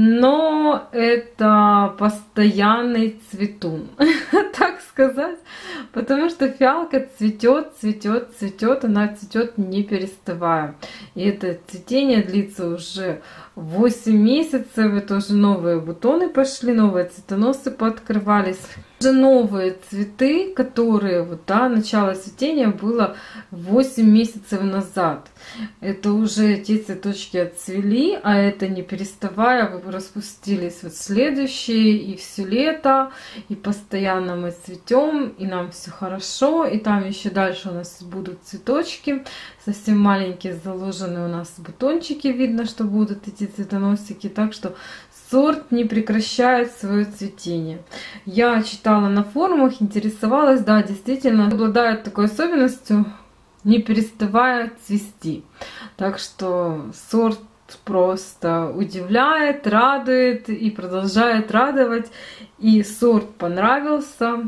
[SPEAKER 1] но это постоянный цветун, так сказать. Потому что фиалка цветет, цветет, цветет, она цветет не переставая. И это цветение длится уже восемь месяцев. Это уже новые бутоны пошли, новые цветоносы пооткрывались. Уже новые цветы, которые, вот, да, начало цветения было восемь месяцев назад. Это уже те цветочки отцвели, а это не переставая распустились вот следующие, и все лето, и постоянно мы цветем, и нам все хорошо, и там еще дальше у нас будут цветочки, совсем маленькие заложены у нас бутончики, видно, что будут эти цветоносики, так что сорт не прекращает свое цветение. Я читала на форумах, интересовалась, да, действительно, обладает такой особенностью, не переставая цвести. Так что сорт просто удивляет, радует и продолжает радовать. И сорт понравился.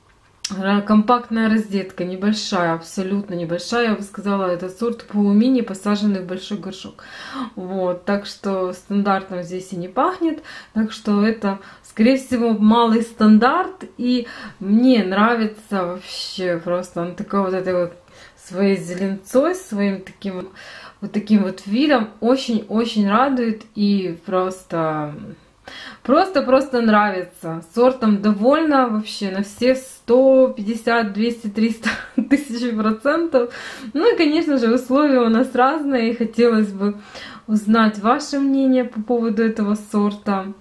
[SPEAKER 1] Компактная розетка, небольшая, абсолютно небольшая, я бы сказала, этот сорт полумини, посаженный в большой горшок. Вот, так что стандартом здесь и не пахнет, так что это, скорее всего, малый стандарт, и мне нравится вообще просто, он такой вот этой вот своей зеленцой, своим таким вот таким вот видом очень-очень радует, и просто Просто-просто нравится. Сортом довольна вообще на все сто пятьдесят, двести, триста тысяч процентов. Ну и, конечно же, условия у нас разные. И хотелось бы узнать ваше мнение по поводу этого сорта.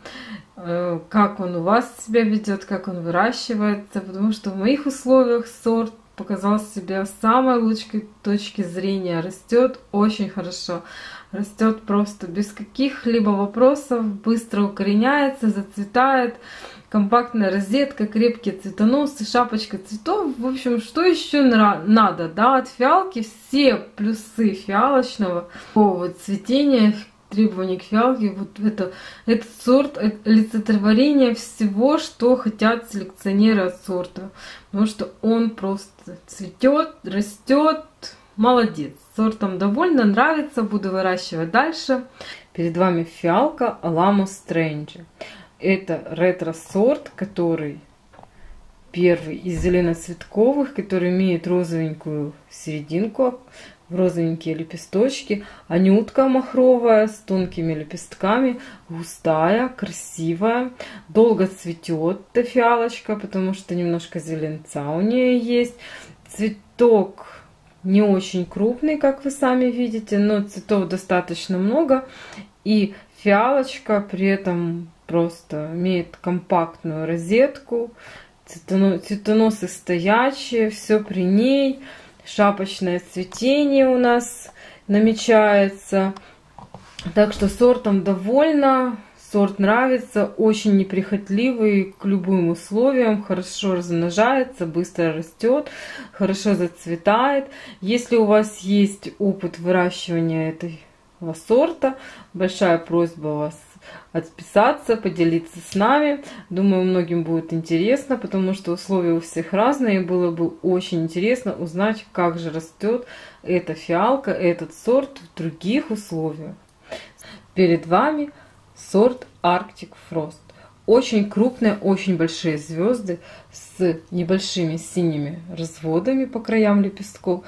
[SPEAKER 1] Как он у вас себя ведет, как он выращивается. Потому что в моих условиях сорт показал себя с самой лучшей точки зрения. Растет очень хорошо. Растет просто без каких-либо вопросов, быстро укореняется, зацветает. Компактная розетка, крепкие цветоносы, шапочка цветов. В общем, что еще надо? Да, от фиалки все плюсы фиалочного вот, цветения, требований к фиалке. Вот это, этот сорт олицетворение всего, что хотят селекционеры от сорта. Потому что он просто цветет, растет. Молодец. Сортом довольна, нравится, буду выращивать дальше. Перед вами фиалка Alamo Strange. Это ретро-сорт, который первый из зеленоцветковых, который имеет розовенькую серединку, розовенькие лепесточки, анютка махровая с тонкими лепестками, густая, красивая, долго цветет эта фиалочка, потому что немножко зеленца у нее есть. Цветок не очень крупный, как вы сами видите, но цветов достаточно много. И фиалочка при этом просто имеет компактную розетку. Цветоносы стоячие, все при ней. Шапочное цветение у нас намечается. Так что сортом довольна. Сорт нравится, очень неприхотливый к любым условиям, хорошо размножается, быстро растет, хорошо зацветает. Если у вас есть опыт выращивания этого сорта, большая просьба у вас отписаться, поделиться с нами. Думаю, многим будет интересно, потому что условия у всех разные. Было бы очень интересно узнать, как же растет эта фиалка, этот сорт в других условиях. Перед вами сорт Arctic Frost. Очень крупные, очень большие звезды с небольшими синими разводами по краям лепестков.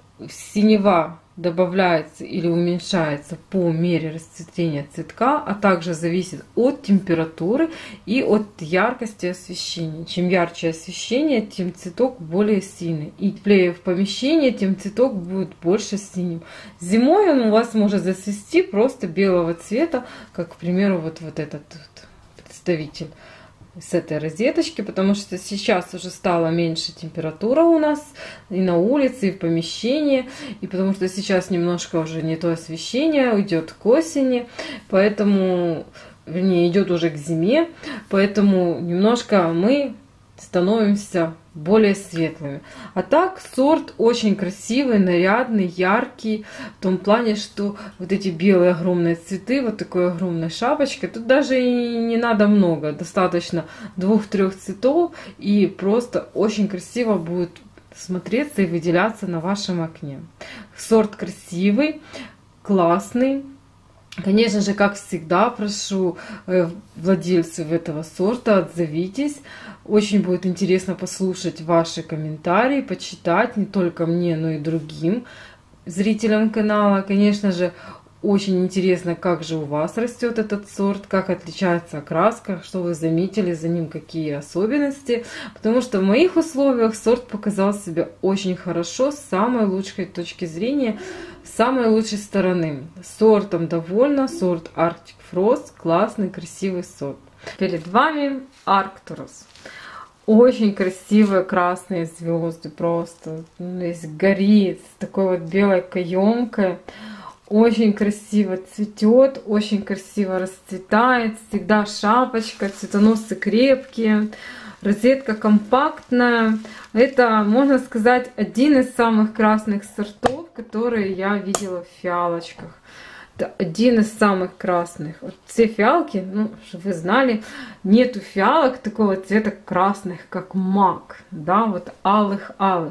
[SPEAKER 1] Синева добавляется или уменьшается по мере расцветения цветка, а также зависит от температуры и от яркости освещения. Чем ярче освещение, тем цветок более синий. И теплее в помещении, тем цветок будет больше синим. Зимой он у вас может зацвести просто белого цвета, как, к примеру, вот, вот этот вот представитель с этой розеточки, потому что сейчас уже стала меньше температура у нас и на улице, и в помещении, и потому что сейчас немножко уже не то освещение, уйдет к осени, поэтому, вернее, идет уже к зиме, поэтому немножко мы становимся более светлыми. А так сорт очень красивый, нарядный, яркий, в том плане, что вот эти белые огромные цветы, вот такой огромной шапочкой, тут даже и не надо много, достаточно двух-трех цветов, и просто очень красиво будет смотреться и выделяться на вашем окне. Сорт красивый, классный. Конечно же, как всегда, прошу владельцев этого сорта, отзовитесь. Очень будет интересно послушать ваши комментарии, почитать не только мне, но и другим зрителям канала. Конечно же, очень интересно, как же у вас растет этот сорт, как отличается окраска, что вы заметили за ним, какие особенности. Потому что в моих условиях сорт показал себя очень хорошо, с самой лучшей точки зрения, с самой лучшей стороны. Сортом довольна, сорт Arctic Frost, классный, красивый сорт. Перед вами Arcturus. Очень красивые красные звезды, просто весь горит, с такой вот белой каемкой. Очень красиво цветет, очень красиво расцветает, всегда шапочка, цветоносы крепкие, розетка компактная. Это, можно сказать, один из самых красных сортов, которые я видела в фиалочках. Это один из самых красных. Вот все фиалки, ну, чтобы вы знали, нету фиалок такого цвета красных, как мак, да, вот алых-алых.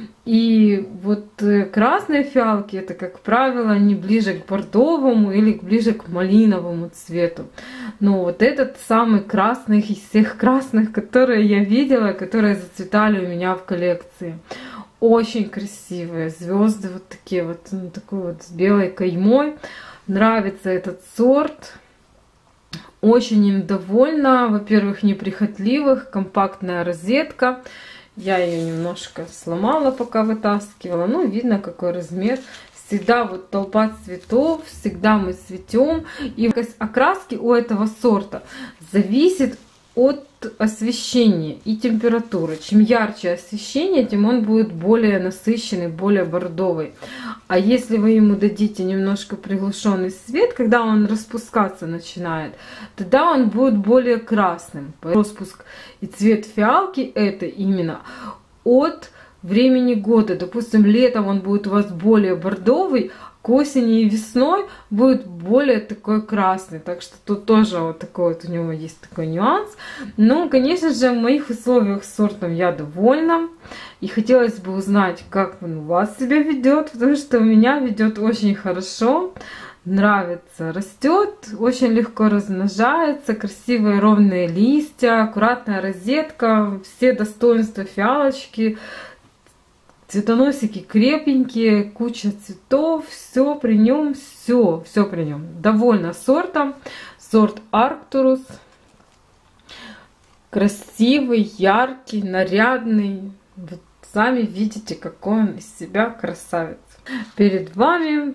[SPEAKER 1] И вот красные фиалки, это, как правило, не ближе к бордовому или ближе к малиновому цвету. Но вот этот самый красный из всех красных, которые я видела, которые зацветали у меня в коллекции. Очень красивые звезды, вот такие вот, ну, такой вот с белой каймой. Нравится этот сорт. Очень им довольна. Во-первых, неприхотливых, компактная розетка. Я ее немножко сломала, пока вытаскивала. Ну, видно, какой размер. Всегда вот толпа цветов, всегда мы цветем. И окраски у этого сорта зависит от освещения и температуры. Чем ярче освещение, тем он будет более насыщенный, более бордовый. А если вы ему дадите немножко приглушенный свет, когда он распускаться начинает, тогда он будет более красным. Распуск и цвет фиалки это именно от времени года. Допустим, летом он будет у вас более бордовый, к осени и весной будет более такой красный. Так что тут тоже вот такой вот у него есть такой нюанс. Но, конечно же, в моих условиях с сортом я довольна. И хотелось бы узнать, как он у вас себя ведет, потому что у меня ведет очень хорошо. Нравится, растет, очень легко размножается, красивые ровные листья, аккуратная розетка, все достоинства фиалочки. Цветоносики крепенькие, куча цветов, все при нем, все, все при нем. Довольна сортом. Сорт Arcturus. Красивый, яркий, нарядный. Вот сами видите, какой он из себя красавец. Перед вами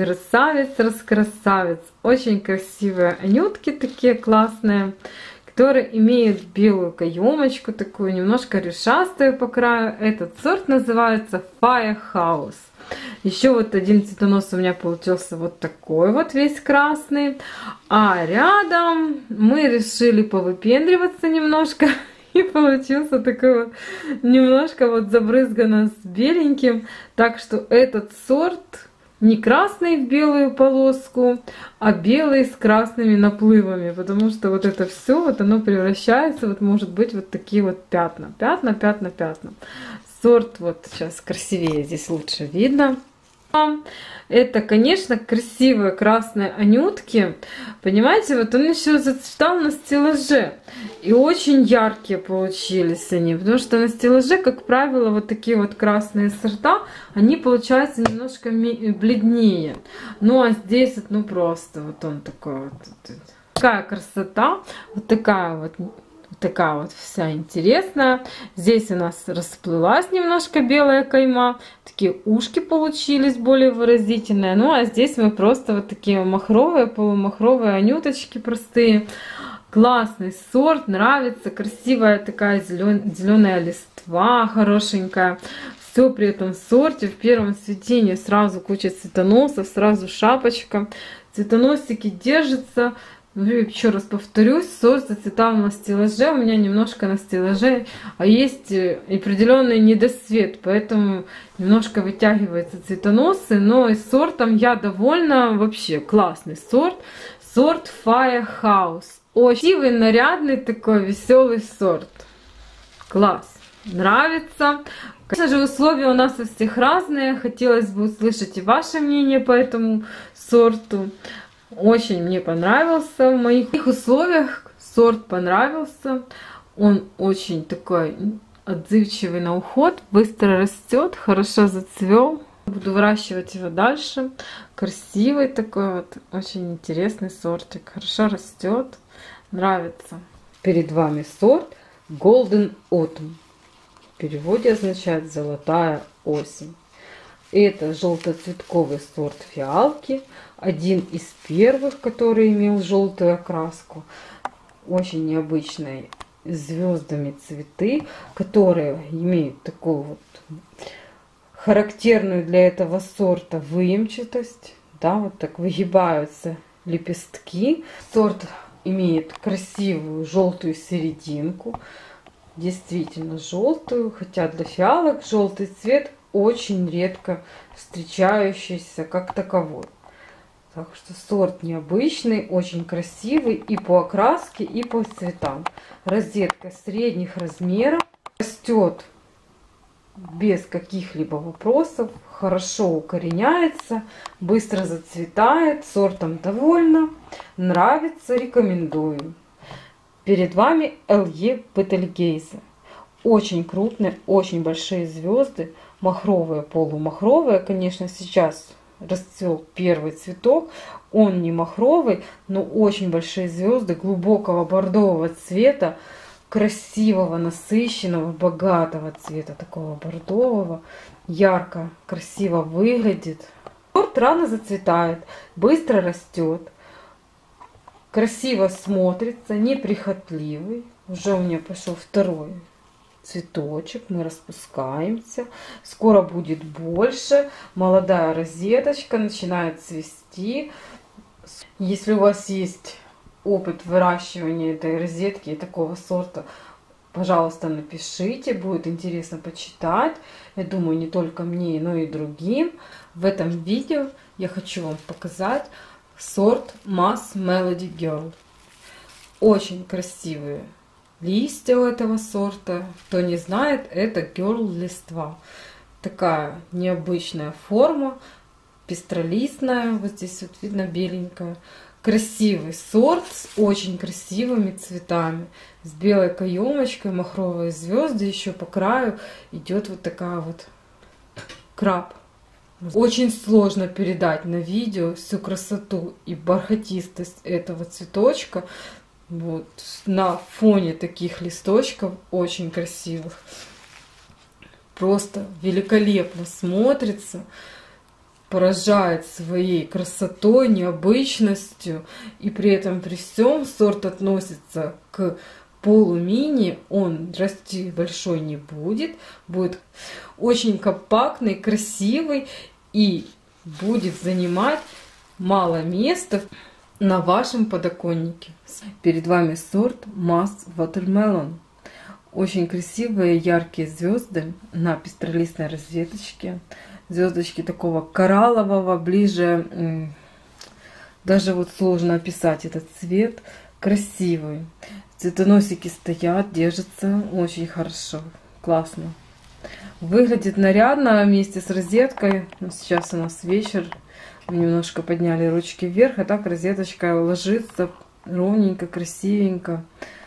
[SPEAKER 1] красавец-раскрасавец. Очень красивые анютки такие классные, которые имеют белую каемочку, такую немножко решастую по краю. Этот сорт называется Firehouse. Еще вот один цветонос у меня получился вот такой вот весь красный. А рядом мы решили повыпендриваться немножко. И получился такой вот немножко вот забрызгано с беленьким. Так что этот сорт не красный в белую полоску, а белый с красными наплывами, потому что вот это все, вот оно превращается, вот может быть вот такие вот пятна, пятна, пятна, пятна. Сорт вот сейчас красивее, здесь лучше видно. Это, конечно, красивые красные анютки. Понимаете, вот он еще зацветал на стеллаже. И очень яркие получились они. Потому что на стеллаже, как правило, вот такие вот красные сорта, они получаются немножко бледнее. Ну, а здесь, ну, просто вот он такой вот. Такая красота. Вот такая вот. Такая вот вся интересная. Здесь у нас расплылась немножко белая кайма. Такие ушки получились более выразительные. Ну а здесь мы просто вот такие махровые, полумахровые анюточки простые. Классный сорт, нравится. Красивая такая зеленая листва, хорошенькая. Все при этом сорте. В первом цветении сразу куча цветоносов, сразу шапочка. Цветоносики держатся. Еще раз повторюсь, сорт зацветал на стеллаже, у меня немножко на стеллаже, а есть определенный недосвет, поэтому немножко вытягиваются цветоносы, но и сортом я довольна, вообще классный сорт, сорт Firehouse, очень красивый, нарядный такой веселый сорт, класс, нравится. Конечно же, условия у нас у всех разные, хотелось бы услышать и ваше мнение по этому сорту. Очень мне понравился, в моих условиях сорт понравился, он очень такой отзывчивый на уход, быстро растет, хорошо зацвел. Буду выращивать его дальше, красивый такой вот, очень интересный сортик, хорошо растет, нравится. Перед вами сорт Golden Autumn, в переводе означает золотая осень. Это желтоцветковый сорт фиалки, один из первых, который имел желтую окраску. Очень необычные звездами цветы, которые имеют такую вот характерную для этого сорта выемчатость. Да, вот так выгибаются лепестки. Сорт имеет красивую желтую серединку, действительно желтую, хотя для фиалок желтый цвет очень редко встречающийся как таковой. Так что сорт необычный, очень красивый и по окраске, и по цветам. Розетка средних размеров, растет без каких-либо вопросов, хорошо укореняется, быстро зацветает, сортом довольна, нравится, рекомендую. Перед вами эл е Бетельгейзе. Очень крупные, очень большие звезды, махровые, полумахровые. Конечно, сейчас расцвел первый цветок. Он не махровый, но очень большие звезды глубокого бордового цвета, красивого, насыщенного, богатого цвета, такого бордового, ярко, красиво выглядит. Сорт рано зацветает, быстро растет, красиво смотрится, неприхотливый. Уже у меня пошел второй цветочек, мы распускаемся, скоро будет больше, молодая розеточка начинает цвести. Если у вас есть опыт выращивания этой розетки и такого сорта, пожалуйста, напишите, будет интересно почитать. Я думаю, не только мне, но и другим. В этом видео я хочу вам показать сорт Mass Melody Girl. Очень красивые листья у этого сорта. Кто не знает, это Girl листва. Такая необычная форма, пестролистная. Вот здесь вот видно беленькая. Красивый сорт с очень красивыми цветами. С белой каемочкой, махровые звезды. Еще по краю идет вот такая вот краб. Очень сложно передать на видео всю красоту и бархатистость этого цветочка. Вот, на фоне таких листочков очень красивых. Просто великолепно смотрится. Поражает своей красотой, необычностью. И при этом при всем сорт относится к полумини. Он расти большой не будет. Будет очень компактный, красивый. И будет занимать мало места на вашем подоконнике. Перед вами сорт Mass Watermelon. Очень красивые яркие звезды на пестролистной розеточке. Звездочки такого кораллового, ближе, даже вот сложно описать этот цвет. Красивый. Цветоносики стоят, держатся очень хорошо. Классно. Выглядит нарядно вместе с розеткой. Сейчас у нас вечер. Мы немножко подняли ручки вверх, а так розеточка ложится ровненько, красивенько.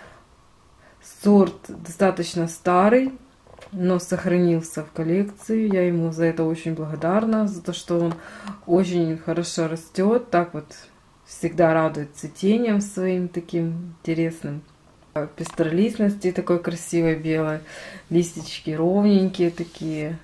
[SPEAKER 1] Сорт достаточно старый, но сохранился в коллекции. Я ему за это очень благодарна, за то, что он очень хорошо растет. Так вот всегда радует цветением своим таким интересным. Пестролистности такой красивой белой. Листички ровненькие такие.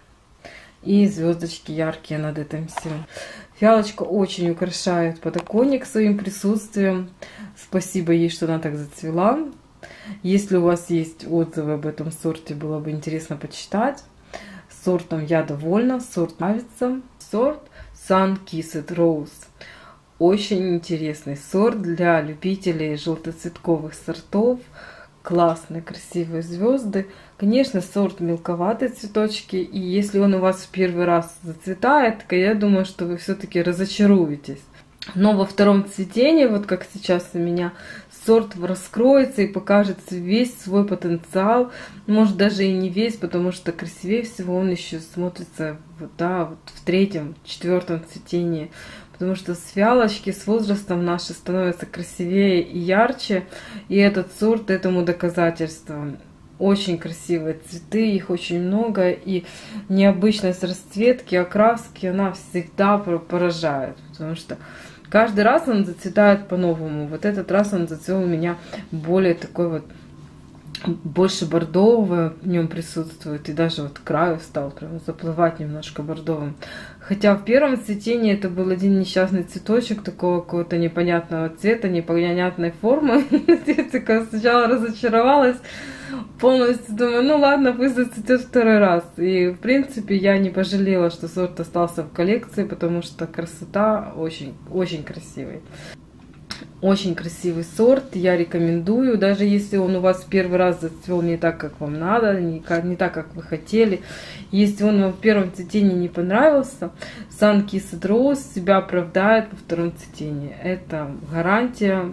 [SPEAKER 1] И звездочки яркие над этим всем. Фиалочка очень украшает подоконник своим присутствием. Спасибо ей, что она так зацвела. Если у вас есть отзывы об этом сорте, было бы интересно почитать. Сортом я довольна, сорт нравится. Сорт Sun Kissed Rose. Очень интересный сорт для любителей желтоцветковых сортов. Классные, красивые звезды. Конечно, сорт мелковатый цветочки. И если он у вас в первый раз зацветает, то я думаю, что вы все-таки разочаруетесь. Но во втором цветении, вот как сейчас у меня, сорт раскроется и покажет весь свой потенциал. Может, даже и не весь, потому что красивее всего он еще смотрится вот, да, вот в третьем, четвертом цветении. Потому что с фиалочки с возрастом наши становятся красивее и ярче. И этот сорт этому доказательство. Очень красивые цветы, их очень много. И необычность расцветки, окраски, она всегда поражает. Потому что каждый раз он зацветает по-новому. Вот этот раз он зацвел у меня более такой вот, больше бордового в нем присутствует. И даже вот краю стал прям заплывать немножко бордовым. Хотя в первом цветении это был один несчастный цветочек такого какого-то непонятного цвета, непонятной формы. Я сначала разочаровалась полностью. Думаю, ну ладно, пусть зацветет второй раз. И в принципе я не пожалела, что сорт остался в коллекции, потому что красота очень, очень красивый. Очень красивый сорт, я рекомендую, даже если он у вас первый раз зацвел не так, как вам надо, не, как, не так, как вы хотели. Если он вам в первом цветении не понравился, Sun Kissed Rose себя оправдает во втором цветении. Это гарантия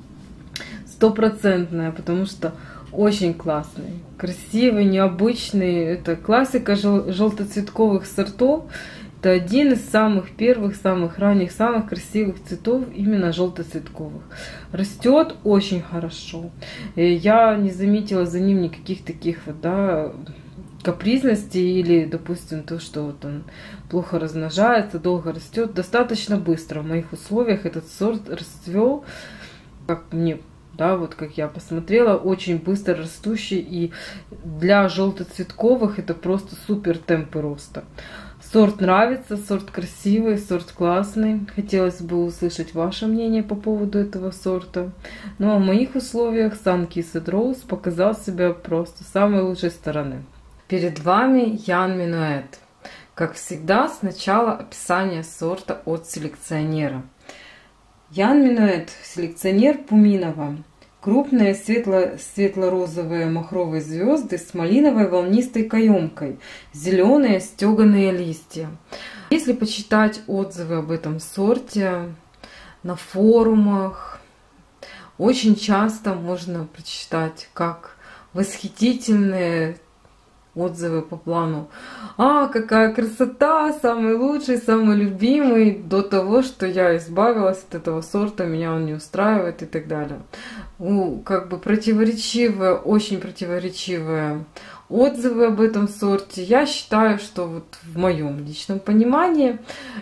[SPEAKER 1] стопроцентная, потому что очень классный, красивый, необычный. Это классика жел желтоцветковых сортов. Это один из самых первых, самых ранних, самых красивых цветов, именно желтоцветковых. Растет очень хорошо. Я не заметила за ним никаких таких вот, да, капризностей или, допустим, то, что вот он плохо размножается, долго растет, достаточно быстро. В моих условиях этот сорт расцвел, как мне, да, вот как я посмотрела, очень быстро растущий, и для желтоцветковых это просто супер темпы роста. Сорт нравится, сорт красивый, сорт классный. Хотелось бы услышать ваше мнение по поводу этого сорта. Ну а в моих условиях Sun-Kissed Rose показал себя просто с самой лучшей стороны. Перед вами Ян Минуэт. Как всегда, сначала описание сорта от селекционера. Ян Минуэт, селекционер Пуминова. Крупные светло, светло-розовые махровые звезды с малиновой волнистой каемкой, зеленые стеганые листья. Если почитать отзывы об этом сорте на форумах, очень часто можно прочитать как восхитительные отзывы по плану: «А, какая красота! Самый лучший, самый любимый!» До того, что я избавилась от этого сорта, меня он не устраивает и так далее. Ну, как бы противоречивые, очень противоречивые отзывы об этом сорте. Я считаю, что вот в моем личном понимании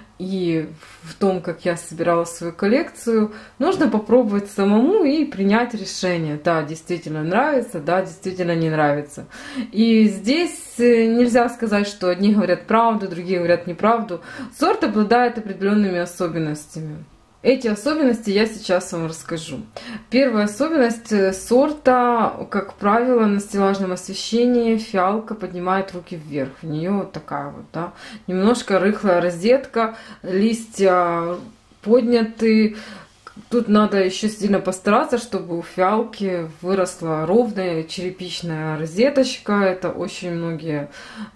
[SPEAKER 1] и в том, как я собирала свою коллекцию, нужно попробовать самому и принять решение. Да, действительно нравится, да, действительно не нравится. И здесь нельзя сказать, что одни говорят правду, другие говорят неправду. Сорт обладает определенными особенностями. Эти особенности я сейчас вам расскажу. Первая особенность сорта: как правило, на стеллажном освещении фиалка поднимает руки вверх. У нее такая вот, да, немножко рыхлая розетка, листья подняты. Тут надо еще сильно постараться, чтобы у фиалки выросла ровная черепичная розеточка. Это очень многие,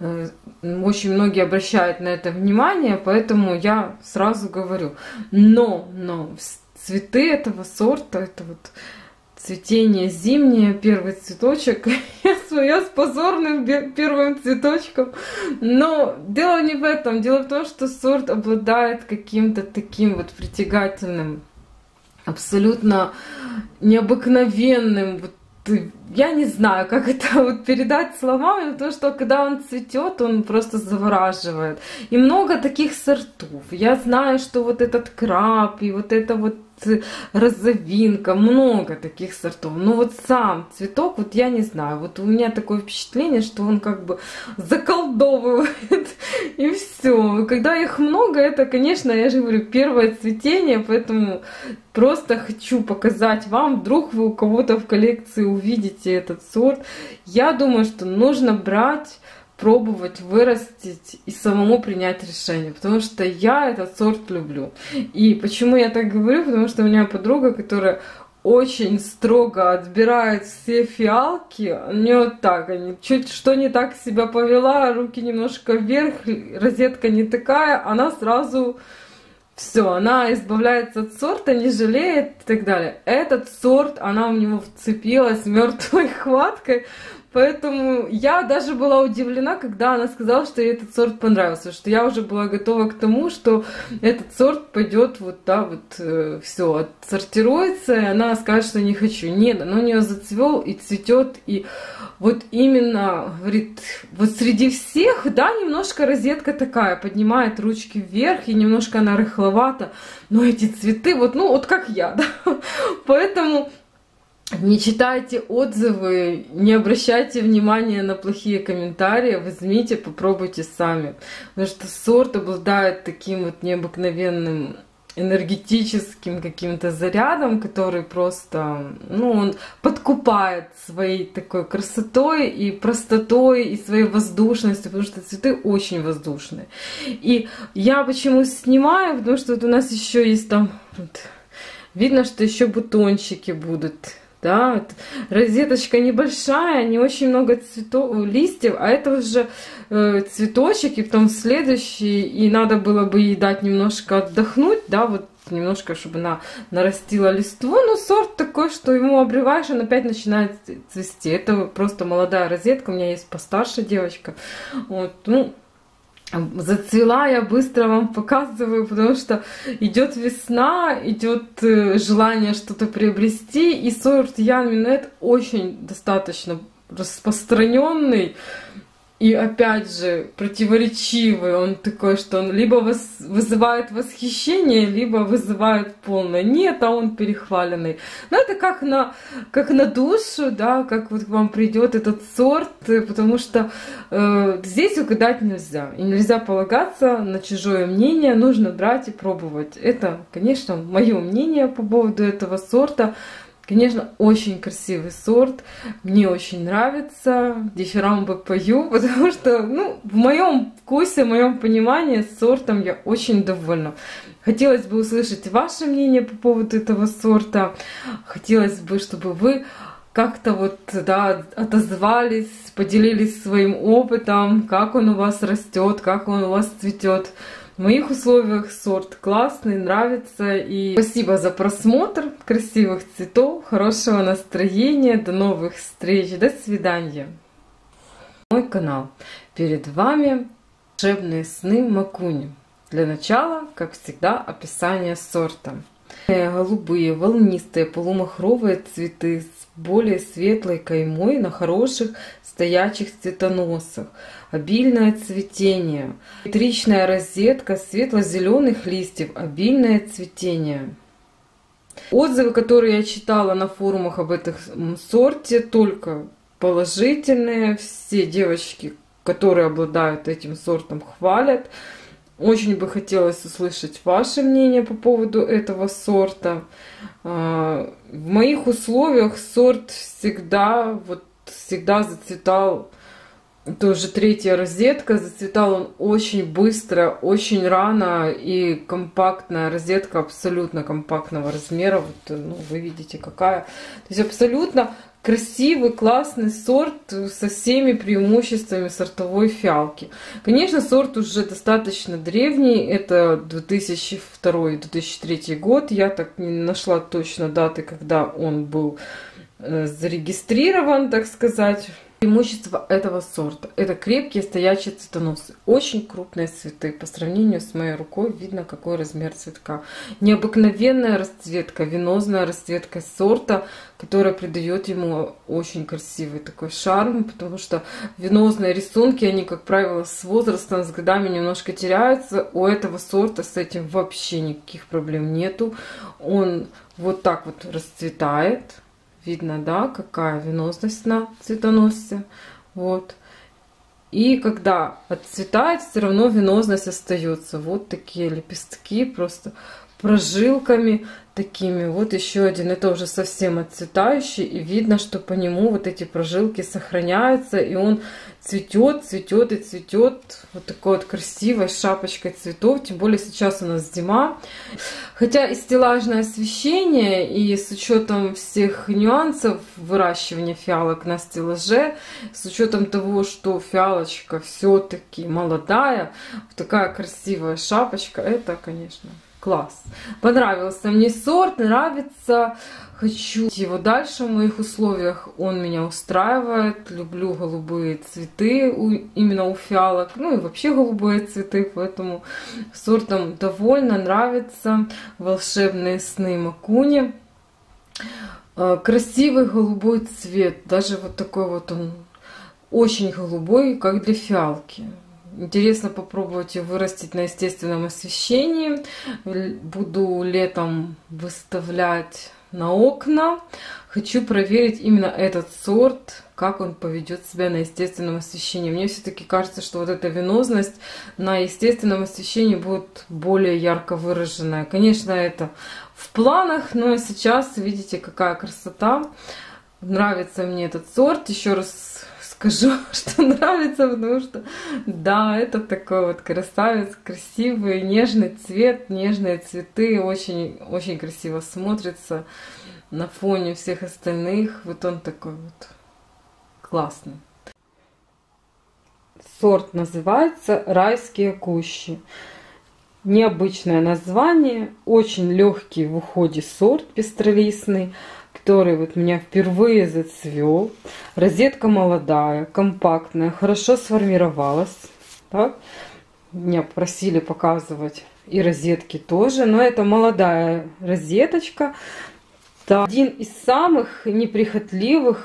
[SPEAKER 1] очень многие обращают на это внимание, поэтому я сразу говорю. Но, но цветы этого сорта, это вот цветение зимнее, первый цветочек, я с позорным первым цветочком. Но дело не в этом. Дело в том, что сорт обладает каким-то таким вот притягательным, абсолютно необыкновенным, вот, я не знаю, как это вот передать словами, потому что когда он цветет, он просто завораживает. И много таких сортов. Я знаю, что вот этот краб и вот это вот розовинка, много таких сортов. Но вот сам цветок, вот я не знаю, вот у меня такое впечатление, что он как бы заколдовывает, и все. Когда их много, это, конечно, я же говорю, первое цветение, поэтому просто хочу показать вам, вдруг вы у кого-то в коллекции увидите этот сорт. Я думаю, что нужно брать, пробовать вырастить и самому принять решение, потому что я этот сорт люблю. И почему я так говорю? Потому что у меня подруга, которая очень строго отбирает все фиалки, у нее вот так, они чуть что не так себя повела, руки немножко вверх, розетка не такая, она сразу все, она избавляется от сорта, не жалеет и так далее. Этот сорт, она у него вцепилась мертвой хваткой. Поэтому я даже была удивлена, когда она сказала, что ей этот сорт понравился, что я уже была готова к тому, что этот сорт пойдет вот, да, вот э, все, отсортируется, и она скажет, что не хочу. Нет, он у нее зацвел и цветет, и вот именно, говорит, вот среди всех, да, немножко розетка такая, поднимает ручки вверх, и немножко она рыхловата, но эти цветы, вот, ну, вот как я, да, поэтому... Не читайте отзывы, не обращайте внимания на плохие комментарии, возьмите, попробуйте сами. Потому что сорт обладает таким вот необыкновенным энергетическим каким-то зарядом, который просто, ну, он подкупает своей такой красотой и простотой, и своей воздушностью, потому что цветы очень воздушные. И я почему снимаю, потому что вот у нас еще есть там, вот, видно, что еще бутончики будут. Да, вот розеточка небольшая, не очень много цветов, листьев, а это уже э, цветочек, и потом следующий, и надо было бы ей дать немножко отдохнуть, да, вот немножко, чтобы она нарастила листву, но сорт такой, что ему обрываешь, он опять начинает цвести. Это просто молодая розетка, у меня есть постарше девочка, вот, ну... Зацвела я быстро вам показываю, потому что идет весна, идет желание что-то приобрести, и сорт Ян Минуэт очень достаточно распространенный. И опять же, противоречивый, он такой, что он либо вос- вызывает восхищение, либо вызывает полное нет, а он перехваленный. Но это как на, как на душу, да, как вот к вам придет этот сорт, потому что э, здесь угадать нельзя. И нельзя полагаться на чужое мнение, нужно брать и пробовать. Это, конечно, мое мнение по поводу этого сорта. Конечно, очень красивый сорт, мне очень нравится, дифирамбы пою, потому что, ну, в моем вкусе, в моем понимании с сортом я очень довольна. Хотелось бы услышать ваше мнение по поводу этого сорта, хотелось бы, чтобы вы как-то вот, да, отозвались, поделились своим опытом, как он у вас растет, как он у вас цветет. В моих условиях сорт классный, нравится. И спасибо за просмотр, красивых цветов, хорошего настроения, до новых встреч, до свидания. Мой канал. Перед вами волшебные сны Макуни. Для начала, как всегда, описание сорта. Голубые, волнистые, полумахровые цветы с более светлой каймой на хороших стоячих цветоносах. Обильное цветение. Симметричная розетка светло-зеленых листьев. Обильное цветение. Отзывы, которые я читала на форумах об этом сорте, только положительные. Все девочки, которые обладают этим сортом, хвалят. Очень бы хотелось услышать ваше мнение по поводу этого сорта. В моих условиях сорт всегда, вот, всегда зацветал, это уже третья розетка, зацветал он очень быстро, очень рано, и компактная розетка абсолютно компактного размера. Вот, ну, вы видите, какая. То есть абсолютно красивый, классный сорт со всеми преимуществами сортовой фиалки. Конечно, сорт уже достаточно древний, это две тысячи второй — две тысячи третий год. Я так не нашла точно даты, когда он был зарегистрирован, так сказать. Преимущество этого сорта — это крепкие стоячие цветоносы, очень крупные цветы. По сравнению с моей рукой видно, какой размер цветка. Необыкновенная расцветка, венозная расцветка сорта, которая придает ему очень красивый такой шарм, потому что венозные рисунки, они, как правило, с возрастом, с годами немножко теряются. У этого сорта с этим вообще никаких проблем нету. Он вот так вот расцветает. Видно, да, какая венозность на цветоносе. Вот. И когда отцветает, все равно венозность остается. Вот такие лепестки, просто прожилками такими. Вот еще один, это уже совсем отцветающий, и видно, что по нему вот эти прожилки сохраняются, и он цветет, цветет и цветет вот такой вот красивой шапочкой цветов. Тем более сейчас у нас зима. Хотя и стеллажное освещение, и с учетом всех нюансов выращивания фиалок на стеллаже, с учетом того, что фиалочка все-таки молодая, такая красивая шапочка, это, конечно, класс. Понравился мне сорт, нравится. Хочу его дальше в моих условиях. Он меня устраивает. Люблю голубые цветы у, именно у фиалок. Ну и вообще голубые цветы. Поэтому сортом довольна, нравится. Волшебные сны Макуни. Красивый голубой цвет. Даже вот такой вот он очень голубой, как для фиалки. Интересно попробовать ее вырастить на естественном освещении. Буду летом выставлять на окна. Хочу проверить именно этот сорт, как он поведет себя на естественном освещении. Мне все-таки кажется, что вот эта венозность на естественном освещении будет более ярко выраженная. Конечно, это в планах, но сейчас видите, какая красота. Нравится мне этот сорт. Еще раз скажу, что нравится, потому что, да, это такой вот красавец, красивый, нежный цвет, нежные цветы, очень, очень красиво смотрится на фоне всех остальных. Вот он такой вот классный. Сорт называется «Райские кущи». Необычное название, очень легкий в уходе сорт пестролистный, который вот меня впервые зацвел. Розетка молодая, компактная, хорошо сформировалась. Так? Меня просили показывать и розетки тоже, но это молодая розеточка. Это один из самых неприхотливых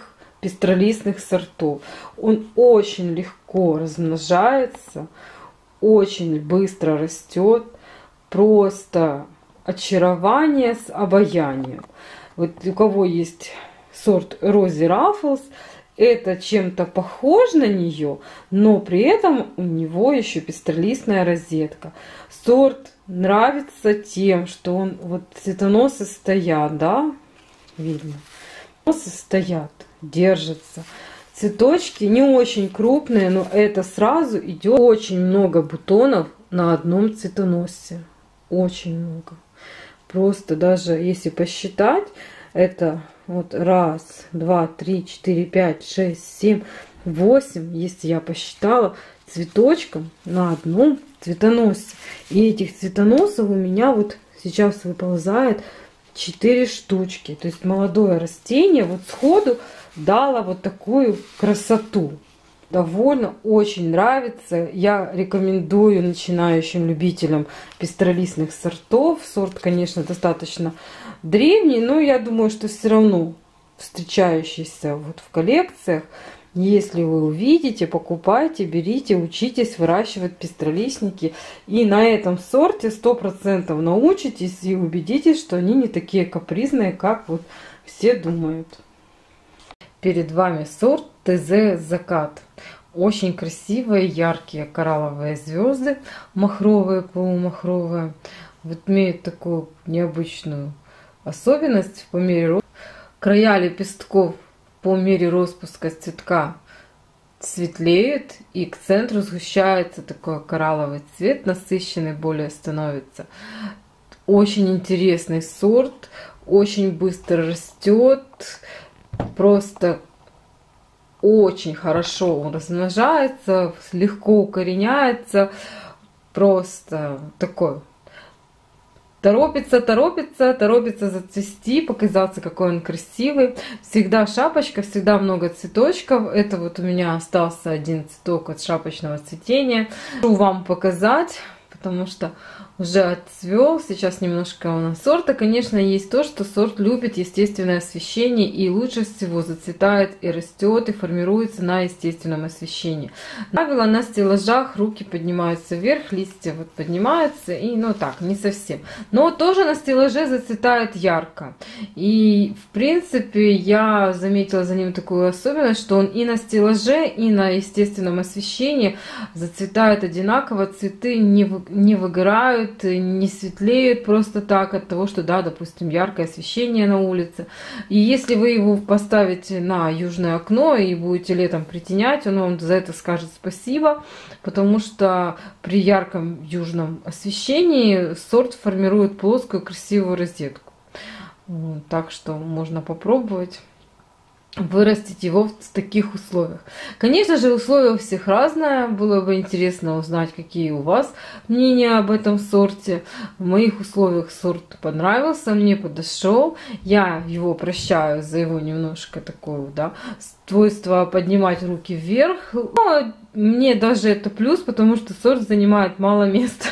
[SPEAKER 1] пестролистных сортов. Он очень легко размножается, очень быстро растет, просто очарование с обаянием. Вот у кого есть сорт Rosy Ruffles, это чем-то похож на нее, но при этом у него еще пестролистная розетка. Сорт нравится тем, что он вот цветоносы стоят, да, видно, цветоносы стоят, держатся. Цветочки не очень крупные, но это сразу идет очень много бутонов на одном цветоносе, очень много. Просто даже если посчитать, это вот раз, два, три, четыре, пять, шесть, семь, восемь, если я посчитала, цветочком на одном цветоносе. И этих цветоносов у меня вот сейчас выползает четыре штучки. То есть молодое растение вот сходу дало вот такую красоту. Довольно, очень нравится. Я рекомендую начинающим любителям пестролистных сортов. Сорт, конечно, достаточно древний, но я думаю, что все равно встречающийся вот в коллекциях. Если вы увидите, покупайте, берите, учитесь выращивать пестролистники. И на этом сорте сто процентов научитесь и убедитесь, что они не такие капризные, как вот все думают. Перед вами сорт ТЗ Закат. Очень красивые, яркие коралловые звезды, махровые, полумахровые. Вот имеют такую необычную особенность по мере роста. Края лепестков по мере распуска цветка светлеют, и к центру сгущается такой коралловый цвет, насыщенный более становится. Очень интересный сорт, очень быстро растет, просто очень хорошо он размножается, легко укореняется, просто такой торопится, торопится, торопится зацвести, показаться, какой он красивый. Всегда шапочка, всегда много цветочков. Это вот у меня остался один цветок от шапочного цветения. Хочу вам показать, потому что уже отцвел. Сейчас немножко у нас сорта. Конечно, есть то, что сорт любит естественное освещение и лучше всего зацветает и растет, и формируется на естественном освещении. Правило, на стеллажах руки поднимаются вверх, листья вот поднимаются, и ну так, не совсем. Но тоже на стеллаже зацветает ярко. И в принципе я заметила за ним такую особенность, что он и на стеллаже, и на естественном освещении зацветает одинаково, цветы не, вы, не выгорают, не светлеют просто так от того, что, да, допустим, яркое освещение на улице. И если вы его поставите на южное окно и будете летом притенять, он вам за это скажет спасибо, потому что при ярком южном освещении сорт формирует плоскую красивую розетку. Вот, так что можно попробовать вырастить его в таких условиях. Конечно же, условия у всех разные. Было бы интересно узнать, какие у вас мнения об этом сорте. В моих условиях сорт понравился, мне подошел. Я его прощаю за его немножко такое, да, свойство поднимать руки вверх. Но мне даже это плюс, потому что сорт занимает мало места.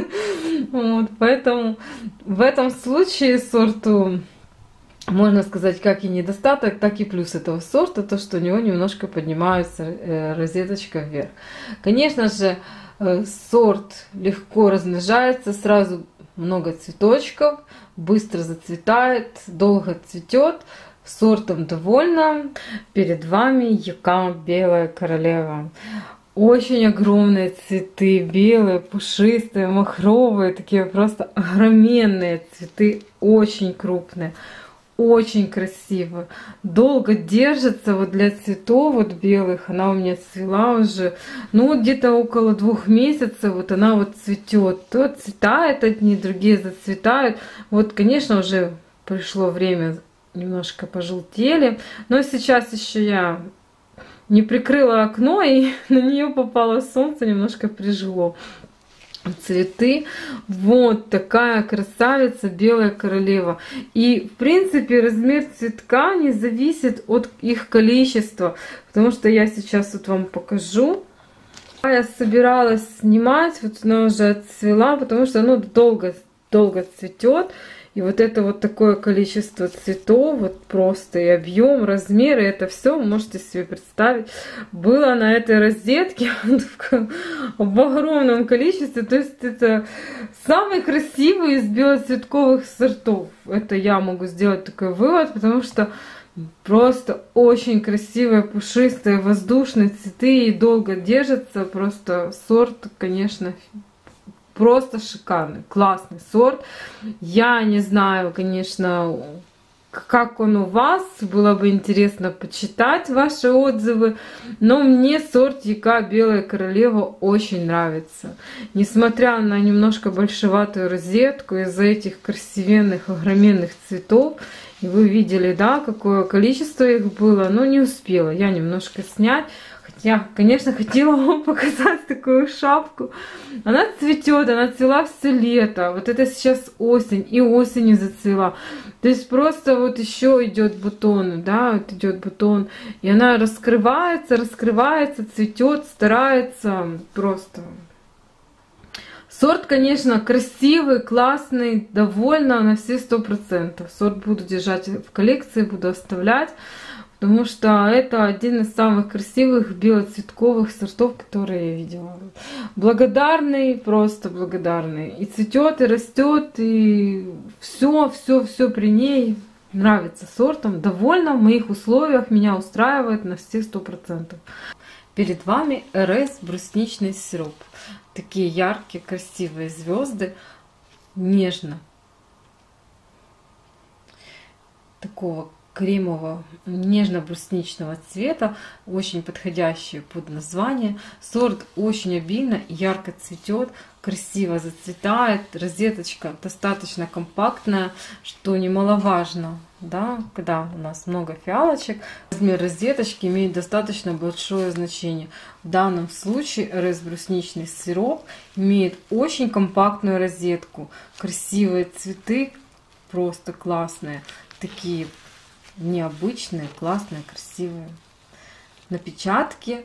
[SPEAKER 1] Вот, поэтому в этом случае сорту, можно сказать, как и недостаток, так и плюс этого сорта, то, что у него немножко поднимается розеточка вверх. Конечно же, сорт легко размножается, сразу много цветочков, быстро зацветает, долго цветет. Сортом довольна. Перед вами Юка Белая Королева. Очень огромные цветы, белые, пушистые, махровые, такие просто огроменные цветы, очень крупные. Очень красиво, долго держится вот для цветов вот белых. Она у меня цвела уже, ну вот где-то около двух месяцев. Вот она вот цветет, то цветает одни, другие зацветают. Вот, конечно, уже пришло время, немножко пожелтели, но сейчас еще я не прикрыла окно, и на нее попало солнце, немножко прижгло цветы. Вот такая красавица Белая Королева. И в принципе размер цветка не зависит от их количества, потому что я сейчас вот вам покажу. Я собиралась снимать, вот она уже отцвела, потому что оно долго долго цветет. И вот это вот такое количество цветов, вот просто и объем, размеры, это все можете себе представить, было на этой розетке в огромном количестве. То есть это самый красивый из белоцветковых сортов. Это я могу сделать такой вывод, потому что просто очень красивые, пушистые, воздушные цветы и долго держатся. Просто сорт, конечно, просто шикарный, классный сорт. Я не знаю, конечно, как он у вас. Было бы интересно почитать ваши отзывы. Но мне сорт Яка Белая Королева очень нравится. Несмотря на немножко большеватую розетку, из-за этих красивенных, огроменных цветов. И вы видели, да, какое количество их было. Но не успела я немножко снять. Я, конечно, хотела вам показать такую шапку. Она цветет, она цвела все лето. Вот это сейчас осень, и осенью зацвела. То есть просто вот еще идет бутон, да, вот идет бутон. И она раскрывается, раскрывается, цветет, старается. Просто. Сорт, конечно, красивый, классный, довольна на все сто процентов. Сорт буду держать в коллекции, буду оставлять. Потому что это один из самых красивых белоцветковых сортов, которые я видела. Благодарный, просто благодарный. И цветет, и растет, и все, все, все при ней нравится сортом. Довольна в моих условиях, меня устраивает на все сто процентов. Перед вами эр эс брусничный сироп. Такие яркие, красивые звезды, нежно. Такого кремового, нежно-брусничного цвета, очень подходящий под название. Сорт очень обильно, ярко цветет, красиво зацветает. Розеточка достаточно компактная, что немаловажно, да, когда у нас много фиалочек. Размер розеточки имеет достаточно большое значение. В данном случае эр эс брусничный сироп имеет очень компактную розетку. Красивые цветы, просто классные, такие необычные, классные, красивые. Напечатки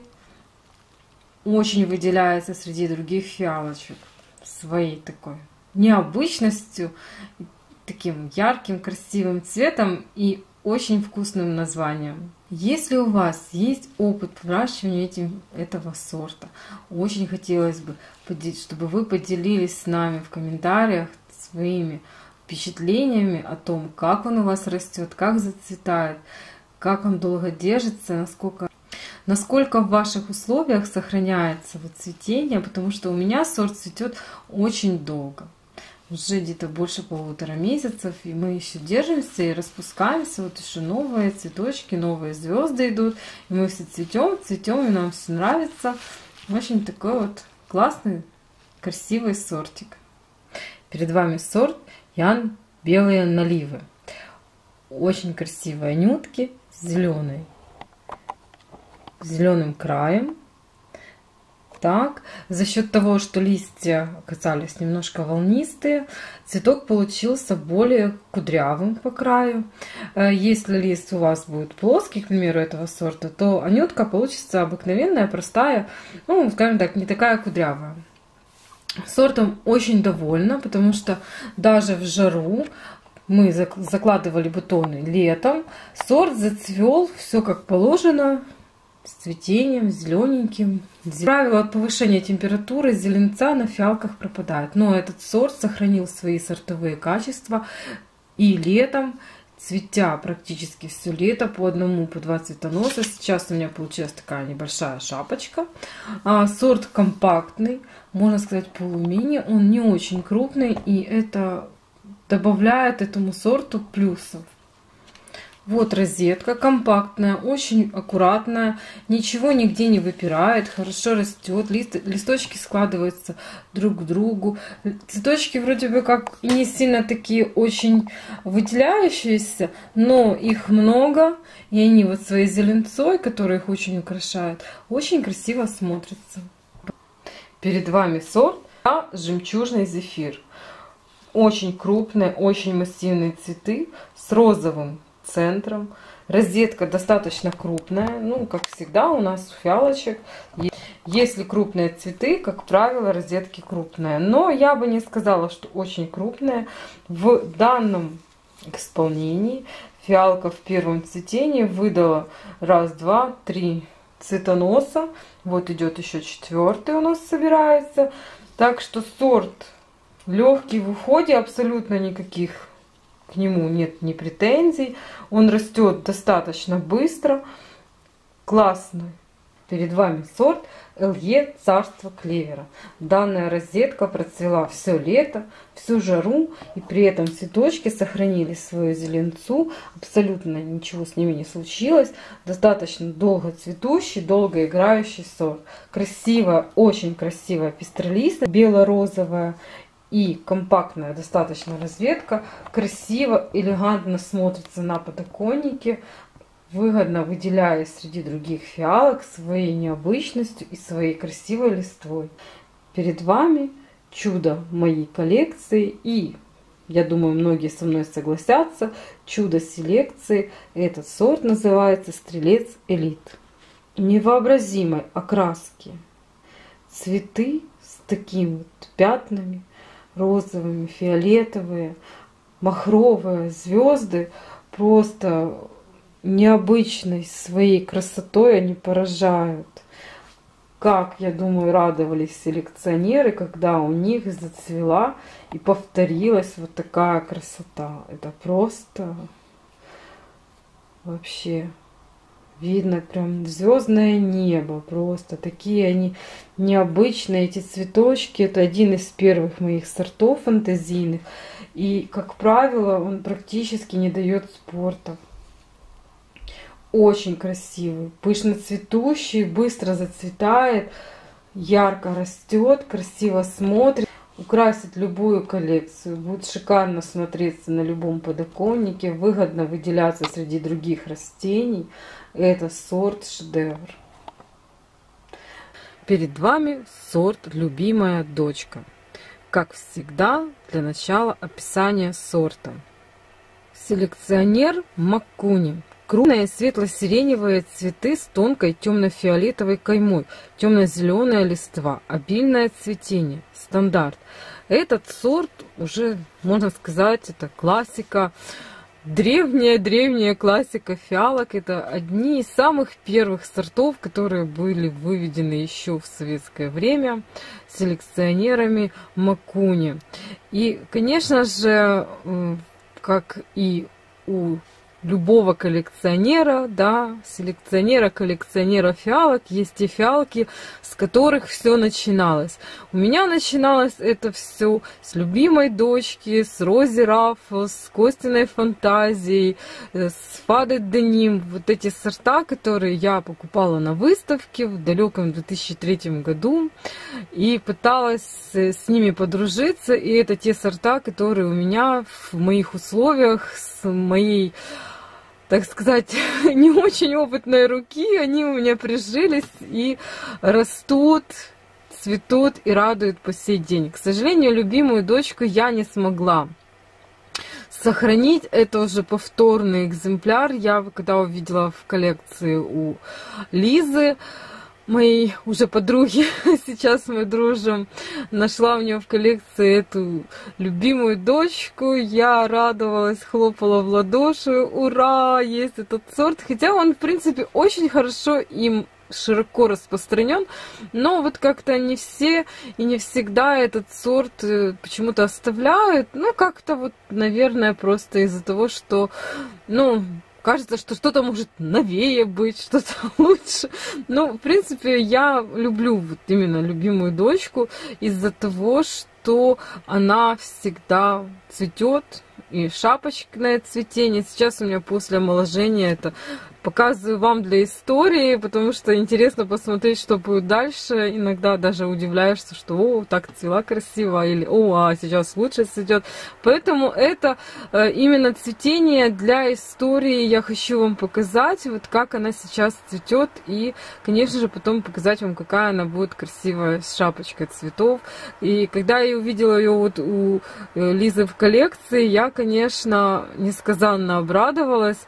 [SPEAKER 1] очень выделяется среди других фиалочек своей такой необычностью, таким ярким, красивым цветом и очень вкусным названием. Если у вас есть опыт выращивания этим, этого сорта, очень хотелось бы, чтобы вы поделились с нами в комментариях своими впечатлениями о том, как он у вас растет, как зацветает, как он долго держится, насколько, насколько в ваших условиях сохраняется вот цветение, потому что у меня сорт цветет очень долго. Уже где-то больше полутора месяцев, и мы еще держимся и распускаемся, вот еще новые цветочки, новые звезды идут, и мы все цветем, цветем, и нам все нравится. Очень такой вот классный, красивый сортик. Перед вами сорт Ян Белые Наливы. Очень красивые нютки, зеленые, зеленым краем. Так, за счет того, что листья оказались немножко волнистые, цветок получился более кудрявым по краю. Если лист у вас будет плоский, к примеру, этого сорта, то анютка получится обыкновенная, простая, ну, скажем так, не такая кудрявая. Сортом очень довольна, потому что даже в жару мы закладывали бутоны летом, сорт зацвел, все как положено, с цветением, зелененьким. Правило от повышения температуры зеленца на фиалках пропадает, но этот сорт сохранил свои сортовые качества и летом, цветя практически все лето по одному, по два цветоноса. Сейчас у меня получилась такая небольшая шапочка. А, сорт компактный, можно сказать полумини, он не очень крупный, и это добавляет этому сорту плюсов. Вот розетка компактная, очень аккуратная, ничего нигде не выпирает, хорошо растет, лист, листочки складываются друг к другу. Цветочки вроде бы как и не сильно такие очень выделяющиеся, но их много, и они вот своей зеленцой, которая их очень украшает, очень красиво смотрятся. Перед вами сорт Жемчужный Зефир. Очень крупные, очень массивные цветы с розовым центром, Розетка достаточно крупная, ну, как всегда у нас у фиалочек. Если крупные цветы, как правило, розетки крупные. Но я бы не сказала, что очень крупные. В данном исполнении фиалка в первом цветении выдала раз, два, три цветоноса. Вот идет еще четвертый у нас собирается. Так что сорт легкий в уходе, абсолютно никаких к нему нет ни претензий. Он растет достаточно быстро. Классный. Перед вами сорт эл е Царство Клевера. Данная розетка процвела все лето, всю жару, и при этом цветочки сохранили свою зеленцу. Абсолютно ничего с ними не случилось. Достаточно долго цветущий, долго играющий сорт. Красивая, очень красивая пестролистная, бело-розовая и компактная достаточно розетка. Красиво, элегантно смотрится на подоконнике. Выгодно выделяя среди других фиалок своей необычностью и своей красивой листвой. Перед вами чудо моей коллекции, и я думаю, многие со мной согласятся, чудо селекции. Этот сорт называется Стрелец Элит. Невообразимой окраски цветы с такими вот пятнами, розовыми, фиолетовые, махровые звезды, просто необычной своей красотой они поражают. Как, я думаю, радовались селекционеры, когда у них зацвела и повторилась вот такая красота. Это просто вообще видно прям звездное небо. Просто такие они необычные, эти цветочки. Это один из первых моих сортов фантазийных. И, как правило, он практически не дает спортов. Очень красивый, пышно цветущий, быстро зацветает, ярко растет, красиво смотрит. Украсит любую коллекцию, будет шикарно смотреться на любом подоконнике, выгодно выделяться среди других растений. Это сорт шедевр. Перед вами сорт Любимая дочка. Как всегда, для начала описание сорта. Селекционер Маккуни. Крупные светло-сиреневые цветы с тонкой темно-фиолетовой каймой, темно-зеленая листва, обильное цветение, стандарт. Этот сорт уже, можно сказать, это классика, древняя-древняя классика фиалок. Это одни из самых первых сортов, которые были выведены еще в советское время селекционерами Маккуни. И, конечно же, как и у любого коллекционера, да, селекционера, коллекционера фиалок, есть те фиалки, с которых все начиналось. У меня начиналось это все с Любимой дочки, с Рози Раффл, с Костиной фантазией, с Фады Деним. Вот эти сорта, которые я покупала на выставке в далеком две тысячи третьем году и пыталась с ними подружиться. И это те сорта, которые у меня в моих условиях, с моей, так сказать, не очень опытной руки, они у меня прижились и растут, цветут и радуют по сей день. К сожалению, Любимую дочку я не смогла сохранить. Это уже повторный экземпляр. Я когда увидела в коллекции у Лизы, моей уже подруги, сейчас мы дружим, нашла у нее в коллекции эту Любимую дочку. Я радовалась, хлопала в ладоши. Ура, есть этот сорт. Хотя он, в принципе, очень хорошо им широко распространен, но вот как-то не все и не всегда этот сорт почему-то оставляют. Ну, как-то вот, наверное, просто из-за того, что, ну, кажется, что что-то может новее быть, что-то лучше. Ну, в принципе, я люблю вот именно Любимую дочку из-за того, что она всегда цветет, и шапочное цветение. Сейчас у меня после омоложения это показываю вам для истории, потому что интересно посмотреть, что будет дальше. Иногда даже удивляешься, что о, так цвела красиво, или о, а сейчас лучше цветет. Поэтому это э, именно цветение для истории. Я хочу вам показать, вот как она сейчас цветет, и, конечно же, потом показать вам, какая она будет красивая с шапочкой цветов. И когда я увидела ее вот у Лизы в коллекции, я, конечно, несказанно обрадовалась.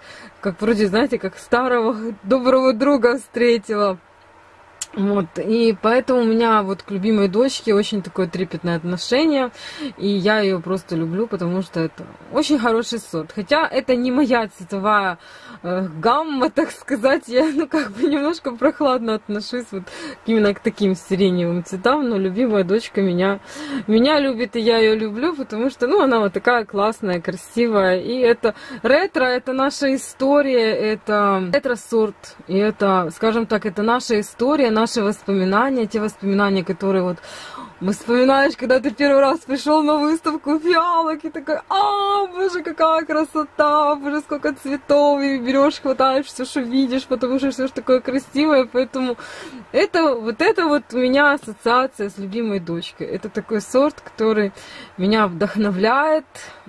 [SPEAKER 1] как вроде, знаете, как старого доброго друга встретила. Вот, и поэтому у меня вот к любимой дочке очень такое трепетное отношение, и я ее просто люблю, потому что это очень хороший сорт. Хотя это не моя цветовая э, гамма, так сказать, я, ну, как бы немножко прохладно отношусь вот именно к таким сиреневым цветам, но любимая дочка меня, меня любит, и я ее люблю, потому что, ну, она вот такая классная, красивая, и это ретро, это наша история, это ретро-сорт, и это, скажем так, это наша история, наши воспоминания, те воспоминания, которые вот вспоминаешь, когда ты первый раз пришел на выставку фиалок и такой, а, боже, какая красота, боже, сколько цветов, и берешь, хватаешь все, что видишь, потому что все же такое красивое, поэтому это вот это вот у меня ассоциация с любимой дочкой. Это такой сорт, который меня вдохновляет,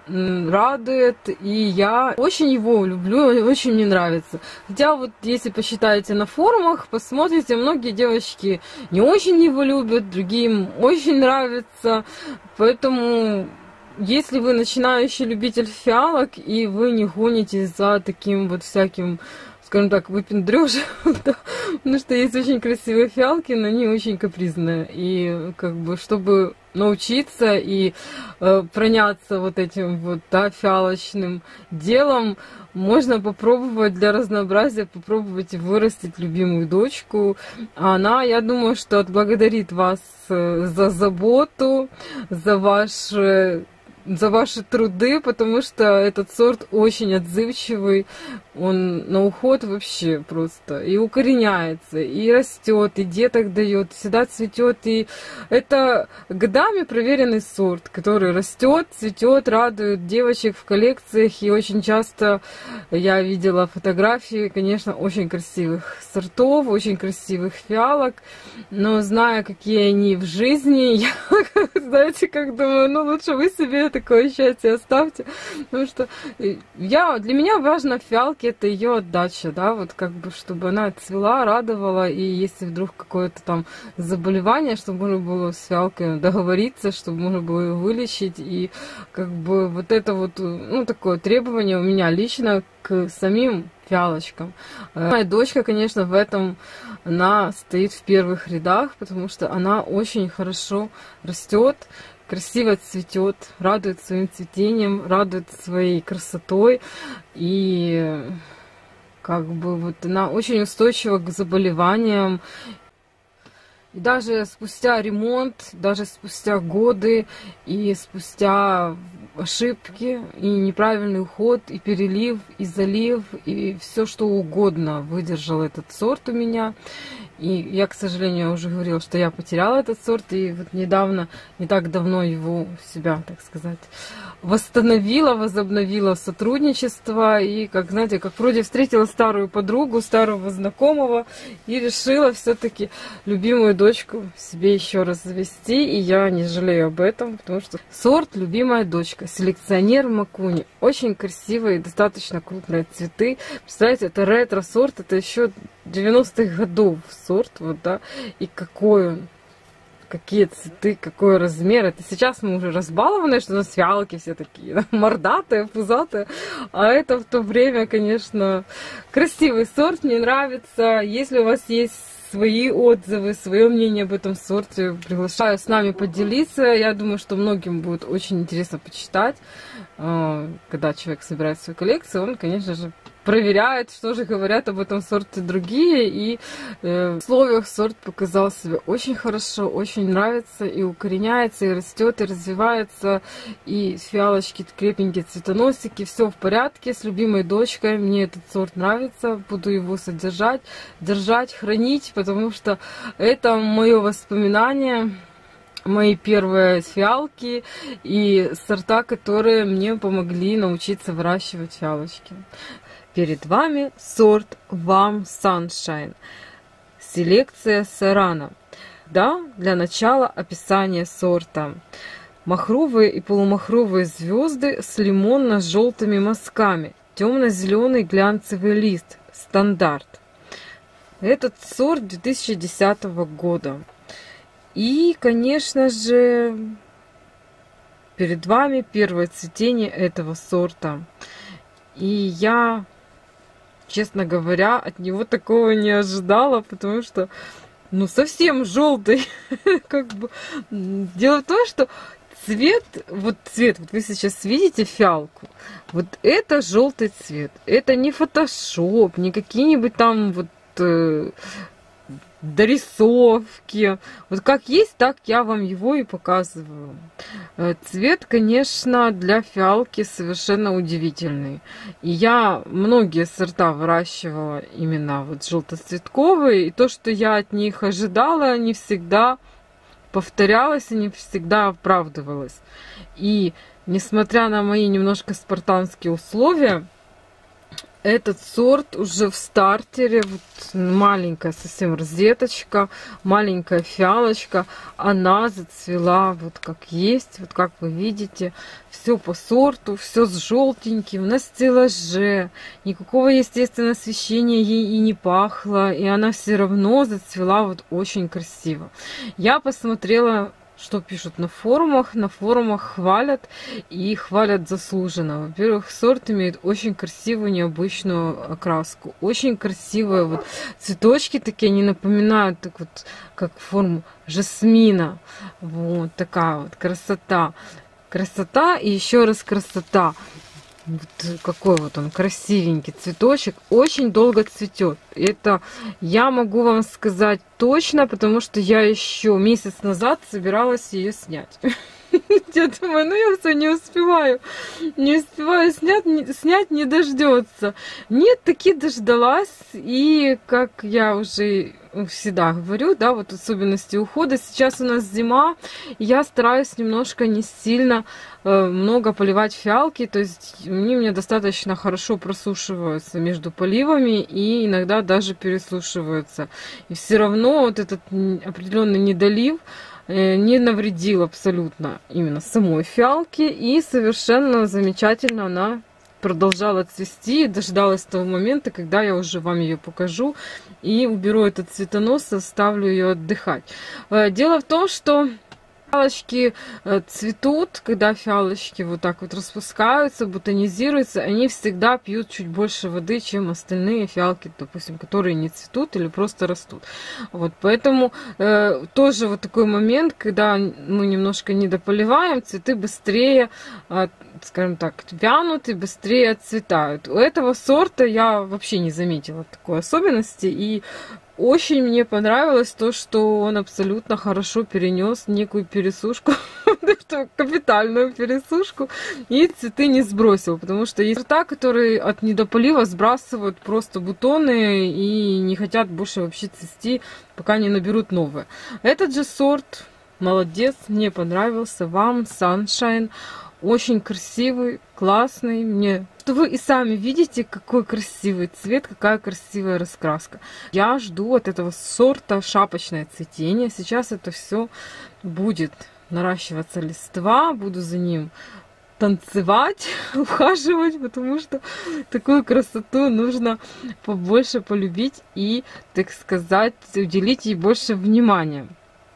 [SPEAKER 1] радует, и я очень его люблю, очень мне нравится. Хотя вот если посчитаете на форумах, посмотрите, многие девочки не очень его любят, другим очень нравится, поэтому если вы начинающий любитель фиалок и вы не гонитесь за таким вот всяким, скажем так, выпендрёжем, да, потому что есть очень красивые фиалки, но они очень капризные, и как бы чтобы научиться и э, проняться вот этим вот, да, фиалочным делом, можно попробовать для разнообразия, попробовать вырастить любимую дочку. Она, я думаю, что отблагодарит вас за заботу, за ваши за ваши труды, потому что этот сорт очень отзывчивый, он на уход вообще просто и укореняется, и растет, и деток дает, всегда цветет, и это годами проверенный сорт, который растет, цветет, радует девочек в коллекциях, и очень часто я видела фотографии, конечно, очень красивых сортов, очень красивых фиалок, но зная, какие они в жизни, я, знаете, как думаю, ну лучше вы себе такое счастье оставьте, потому что я, для меня важно в фиалке это ее отдача, да, вот как бы, чтобы она цвела, радовала, и если вдруг какое-то там заболевание, чтобы можно было с фиалкой договориться, чтобы можно было ее вылечить, и как бы вот это вот, ну, такое требование у меня лично к самим фиалочкам. Моя дочка, конечно, в этом она стоит в первых рядах, потому что она очень хорошо растет, красиво цветет, радует своим цветением, радует своей красотой, и как бы вот она очень устойчива к заболеваниям. И даже спустя ремонт, даже спустя годы и спустя ошибки, и неправильный уход, и перелив, и залив, и все что угодно выдержал этот сорт у меня. И я, к сожалению, уже говорила, что я потеряла этот сорт, и вот недавно, не так давно его себя, так сказать, восстановила, возобновила сотрудничество, и, как, знаете, как вроде встретила старую подругу, старого знакомого, и решила все-таки любимую дочку себе еще раз завести, и я не жалею об этом, потому что сорт «Любимая дочка», селекционер Макуни, очень красивые и достаточно крупные цветы. Представляете, это ретро-сорт, это еще девяностых годов сорт, вот, да, и какой он, какие цветы, какой размер. Это сейчас мы уже разбалованы, что у нас фиалки все такие, да, мордатые, пузатые, а это в то время, конечно, красивый сорт, мне нравится. Если у вас есть свои отзывы, свое мнение об этом сорте, приглашаю с нами поделиться. Я думаю, что многим будет очень интересно почитать. Когда человек собирает свою коллекцию, он, конечно же, проверяет, что же говорят об этом сорте другие, и э, в условиях сорт показал себя очень хорошо, очень нравится, и укореняется, и растет, и развивается, и фиалочки крепенькие, цветоносики, все в порядке, с любимой дочкой, мне этот сорт нравится, буду его содержать, держать, хранить, потому что это мое воспоминание, мои первые фиалки и сорта, которые мне помогли научиться выращивать фиалочки. Перед вами сорт Warm Sunshine, селекция Сарана. Да, для начала описание сорта. Махровые и полумахровые звезды с лимонно-желтыми мазками, темно-зеленый глянцевый лист, стандарт. Этот сорт две тысячи десятого года. И, конечно же, перед вами первое цветение этого сорта. И я честно говоря, от него такого не ожидала, потому что, ну, совсем желтый. Как бы. Дело в том, что цвет, вот цвет, вот вы сейчас видите фиалку, вот это желтый цвет. Это не фотошоп, не какие-нибудь там вот э, дорисовки. Вот как есть, так я вам его и показываю. Цвет, конечно, для фиалки совершенно удивительный. И я многие сорта выращивала именно вот желтоцветковые. И то, что я от них ожидала, не всегда повторялось и не всегда оправдывалось. И несмотря на мои немножко спартанские условия, этот сорт уже в стартере, вот маленькая совсем розеточка, маленькая фиалочка, она зацвела вот как есть, вот как вы видите, все по сорту, все с желтеньким, на стеллаже, никакого естественного освещения ей и не пахло, и она все равно зацвела вот очень красиво. Я посмотрела, что пишут на форумах. На форумах хвалят, и хвалят заслуженно. Во-первых, сорт имеет очень красивую, необычную окраску. Очень красивые вот цветочки такие, они напоминают так вот, как форму жасмина. Вот такая вот красота. Красота и еще раз красота. Вот какой вот он красивенький цветочек, очень долго цветет. Это я могу вам сказать точно, потому что я еще месяц назад собиралась ее снять. Я думаю, ну я все не успеваю, не успеваю снять, не, снять не дождется. Нет, таки дождалась, и как я уже всегда говорю, да, вот особенности ухода. Сейчас у нас зима, и я стараюсь немножко не сильно э, много поливать фиалки, то есть они у меня достаточно хорошо просушиваются между поливами и иногда даже пересушиваются. И все равно вот этот определенный недолив не навредил абсолютно именно самой фиалке, и совершенно замечательно она продолжала цвести, и дождалась того момента, когда я уже вам ее покажу и уберу этот цветонос, оставлю ее отдыхать. Дело в том, что фиалочки цветут, когда фиалочки вот так вот распускаются, бутонизируются, они всегда пьют чуть больше воды, чем остальные фиалки, допустим, которые не цветут или просто растут. Вот, поэтому э, тоже вот такой момент, когда мы немножко недополиваем, цветы быстрее, э, скажем так, вянут и быстрее отцветают. У этого сорта я вообще не заметила такой особенности, и очень мне понравилось то, что он абсолютно хорошо перенес некую пересушку, капитальную пересушку, и цветы не сбросил, потому что есть сорта, которые от недополива сбрасывают просто бутоны и не хотят больше вообще цвести, пока не наберут новые. Этот же сорт, молодец, мне понравился, вам Sunshine. Очень красивый, классный. Мне, что вы и сами видите, какой красивый цвет, какая красивая раскраска. Я жду от этого сорта шапочное цветение. Сейчас это все будет наращиваться листва, буду за ним танцевать, ухаживать, потому что такую красоту нужно побольше полюбить и, так сказать, уделить ей больше внимания.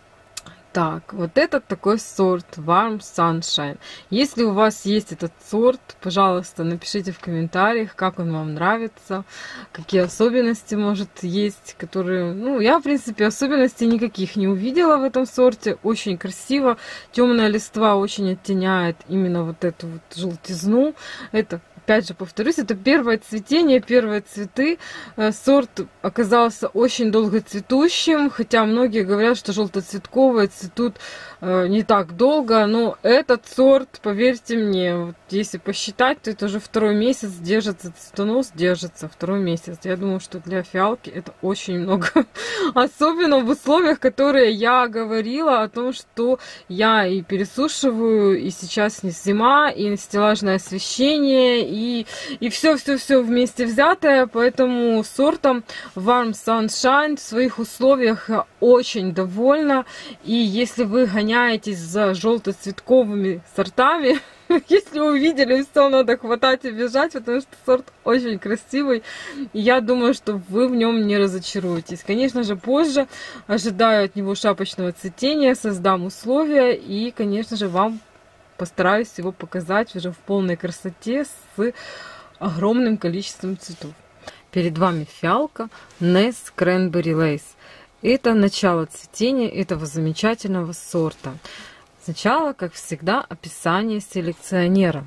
[SPEAKER 1] Так, вот этот такой сорт Warm Sunshine. Если у вас есть этот сорт, пожалуйста, напишите в комментариях, как он вам нравится, какие особенности, может, есть, которые... Ну, я, в принципе, особенностей никаких не увидела в этом сорте. Очень красиво. Темная листва очень оттеняет именно вот эту вот желтизну. Это, опять же, повторюсь, это первое цветение, первые цветы. Сорт оказался очень долгоцветущим, хотя многие говорят, что желтоцветковые цветут не так долго, но этот сорт, поверьте мне, вот если посчитать, то это уже второй месяц держится, цветонос держится второй месяц. Я думаю, что для фиалки это очень много. Особенно в условиях, которые я говорила о том, что я и пересушиваю, и сейчас не зима, и стеллажное освещение, и, и все-все-все вместе взятое, поэтому сортом Warm Sunshine в своих условиях очень довольна. И если вы гоняетесь за желтоцветковыми сортами, если увидели, все, надо хватать и бежать, потому что сорт очень красивый. И я думаю, что вы в нем не разочаруетесь. Конечно же, позже ожидаю от него шапочного цветения, создам условия и, конечно же, вам постараюсь его показать уже в полной красоте с огромным количеством цветов. Перед вами фиалка Ness Cranberry Lace. Это начало цветения этого замечательного сорта. Сначала, как всегда, описание селекционера.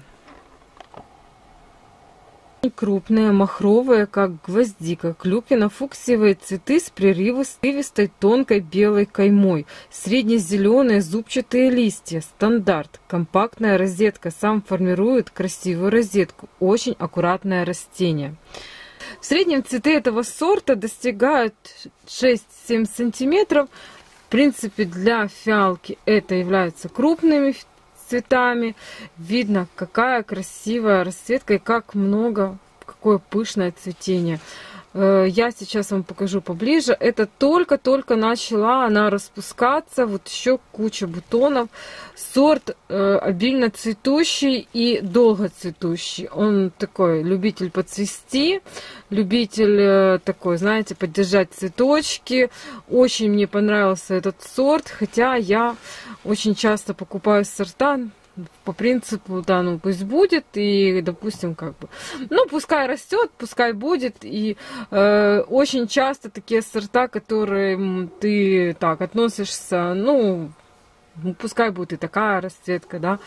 [SPEAKER 1] Крупные, махровые, как гвоздика, клюквенно-фуксиевые цветы с прерывистой тонкой белой каймой, средне-зеленые зубчатые листья, стандарт, компактная розетка, сам формирует красивую розетку, очень аккуратное растение. В среднем цветы этого сорта достигают шесть-семь сантиметров. В принципе, для фиалки это являются крупными цветами. Видно, какая красивая расцветка и как много, какое пышное цветение. Я сейчас вам покажу поближе. Это только-только начала она распускаться. Вот еще куча бутонов. Сорт э, обильно цветущий и долго цветущий. Он такой любитель подцвести, любитель э, такой, знаете, поддержать цветочки. Очень мне понравился этот сорт, хотя я очень часто покупаю сорта по принципу, да, ну пусть будет, и, допустим, как бы, ну, пускай растет, пускай будет, и э, очень часто такие сорта, которые ты так относишься, ну, пускай будет и такая расцветка, да.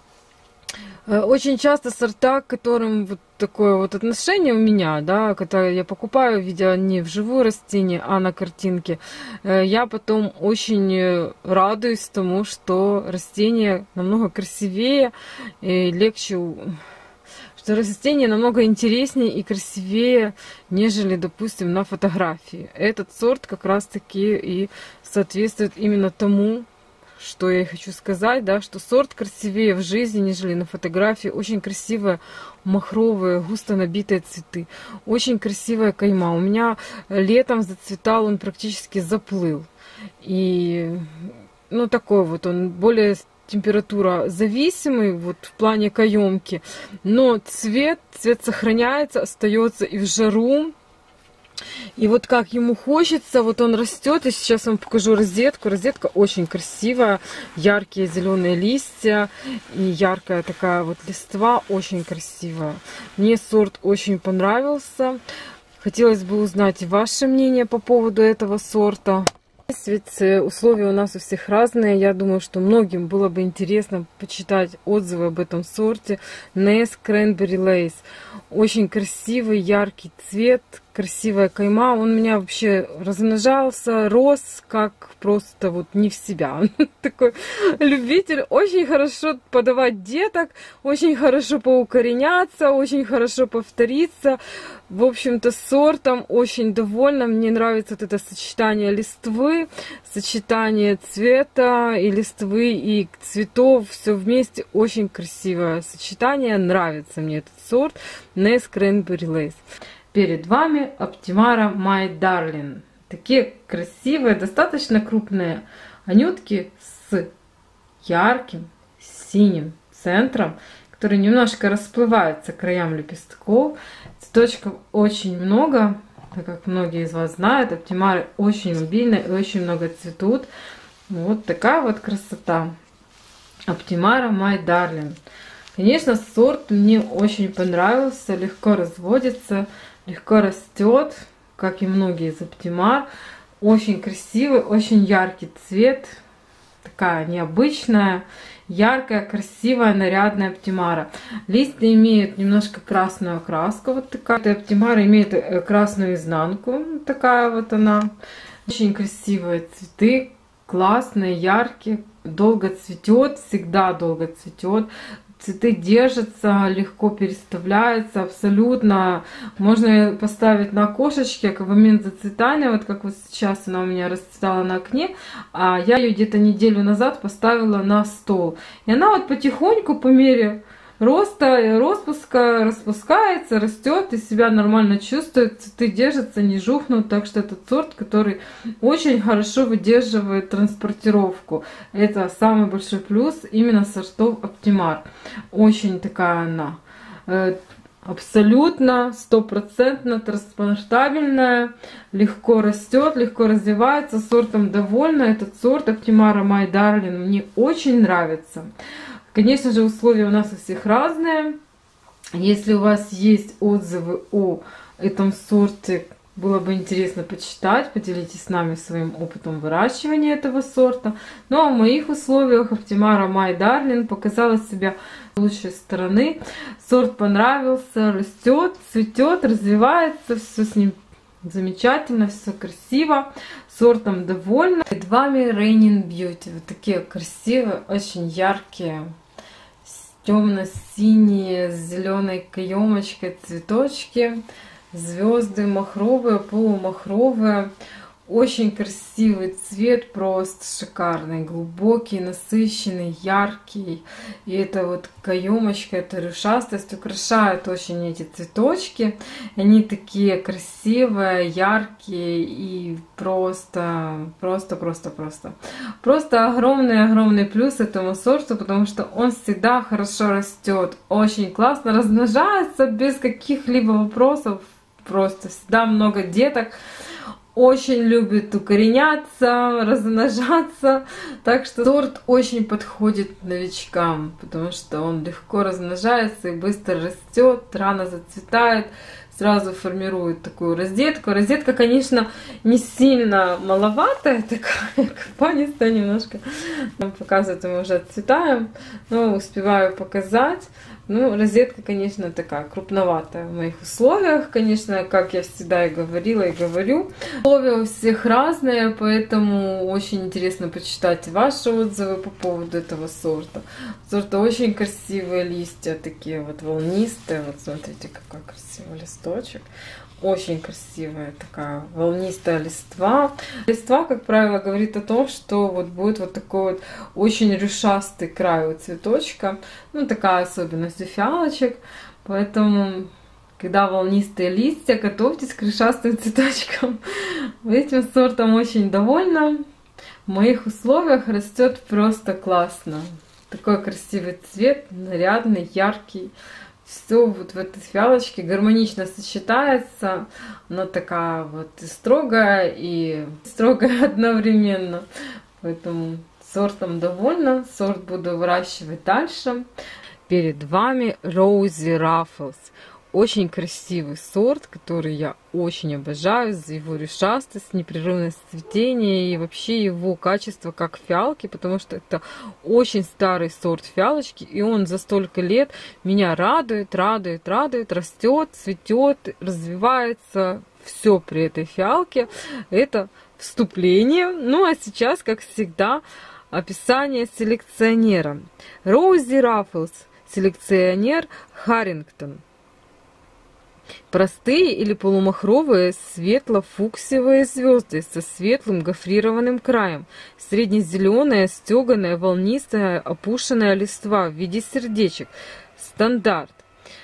[SPEAKER 1] Очень часто сорта, к которым вот такое вот отношение у меня, да, когда я покупаю, видя не вживую растение, а на картинке, я потом очень радуюсь тому, что растение намного красивее и легче, что растение намного интереснее и красивее, нежели, допустим, на фотографии. Этот сорт как раз-таки и соответствует именно тому, что я хочу сказать, да, что сорт красивее в жизни, нежели на фотографии. Очень красивые махровые, густо набитые цветы. Очень красивая кайма. У меня летом зацветал, он практически заплыл. И, ну, такой вот он более температура зависимый, вот в плане каемки. Но цвет, цвет сохраняется, остается и в жару. И вот как ему хочется, вот он растет, и сейчас вам покажу розетку. Розетка очень красивая, яркие зеленые листья и яркая такая вот листва, очень красивая. Мне сорт очень понравился. Хотелось бы узнать ваше мнение по поводу этого сорта. Ведь условия у нас у всех разные. Я думаю, что многим было бы интересно почитать отзывы об этом сорте. Ness Cranberry Lace. Очень красивый, яркий цвет, красивая кайма. Он у меня вообще размножался, рос как просто вот не в себя. Он такой любитель. Очень хорошо подавать деток, очень хорошо поукореняться, очень хорошо повториться. В общем-то, сортом очень довольна. Мне нравится вот это сочетание листвы, сочетание цвета и листвы, и цветов. Все вместе очень красивое сочетание. Нравится мне этот сорт Ness Cranberry Lace. Перед вами Optimara My Darling. Такие красивые, достаточно крупные анютки с ярким синим центром, который немножко расплывается к краям лепестков. Цветочков очень много, так как многие из вас знают, Optimara очень обильные и очень много цветут. Вот такая вот красота. Optimara My Darling. Конечно, сорт мне очень понравился, легко разводится, легко растет, как и многие из Optimara. Очень красивый, очень яркий цвет, такая необычная, яркая, красивая, нарядная Optimara. Листья имеют немножко красную окраску, вот такая. Эта Optimara имеет красную изнанку, такая вот она. Очень красивые цветы, классные, яркие, долго цветет, всегда долго цветет. Цветы держатся, легко переставляются, абсолютно. Можно поставить на окошечке, как в момент зацветания, вот как вот сейчас она у меня расцветала на окне, а я ее где-то неделю назад поставила на стол. И она вот потихоньку, по мере роста и распуска, распускается, растет и себя нормально чувствует, цветы держатся, не жухнут. Так что этот сорт, который очень хорошо выдерживает транспортировку. Это самый большой плюс именно сортов Optimara. Очень такая она э, абсолютно стопроцентно транспортабельная, легко растет, легко развивается, сортом довольна. Этот сорт Optimara My Darling мне очень нравится. Конечно же, условия у нас у всех разные. Если у вас есть отзывы о этом сорте было бы интересно почитать, поделитесь с нами своим опытом выращивания этого сорта. Ну а в моих условиях Optimara My Darling показала себя с лучшей стороны. Сорт понравился, растет, цветет, развивается, все с ним замечательно, все красиво. Сортом довольна. Перед вами Raining Beauty. Вот такие красивые, очень яркие, темно-синие, с зеленой каемочкой цветочки. Звезды махровые, полумахровые. Очень красивый цвет, просто шикарный, глубокий, насыщенный, яркий. И эта вот каемочка, эта рюшастость украшает очень эти цветочки. Они такие красивые, яркие и просто, просто, просто, просто. Просто огромный-огромный плюс этому сорту, потому что он всегда хорошо растет, очень классно размножается без каких-либо вопросов. Просто всегда много деток. Очень любит укореняться, размножаться. Так что сорт очень подходит новичкам, потому что он легко размножается и быстро растет, рано зацветает, сразу формирует такую розетку. Розетка, конечно, не сильно маловатая, такая капанистая немножко. Нам показывают, мы уже отцветаем, но успеваю показать. Ну, розетка, конечно, такая крупноватая в моих условиях. Конечно, как я всегда и говорила, и говорю. Условия у всех разные, поэтому очень интересно почитать ваши отзывы по поводу этого сорта. Сорта очень красивые листья, такие вот волнистые. Вот смотрите, какой красивый листочек. Очень красивая такая волнистая листва. Листва, как правило, говорит о том, что вот будет вот такой вот очень рюшастый край у цветочка. Ну, такая особенность у фиалочек. Поэтому, когда волнистые листья, готовьтесь к рюшастым цветочкам. Этим сортом очень довольна. В моих условиях растет просто классно. Такой красивый цвет, нарядный, яркий. Все вот в этой фиалочке гармонично сочетается. Она такая вот и строгая, и строгая одновременно. Поэтому сортом довольна. Сорт буду выращивать дальше. Перед вами Rosy Ruffles. Очень красивый сорт, который я очень обожаю за его рюшастость, непрерывность цветения и вообще его качество как фиалки, потому что это очень старый сорт фиалочки, и он за столько лет меня радует, радует, радует, растет, цветет, развивается. Все при этой фиалке. Это вступление. Ну а сейчас, как всегда, описание селекционера. Rosy Ruffles, селекционер Харрингтон. Простые или полумахровые светло-фуксиевые звезды со светлым гофрированным краем. Среднезеленая, стеганая, волнистая, опушенная листва в виде сердечек. Стандарт.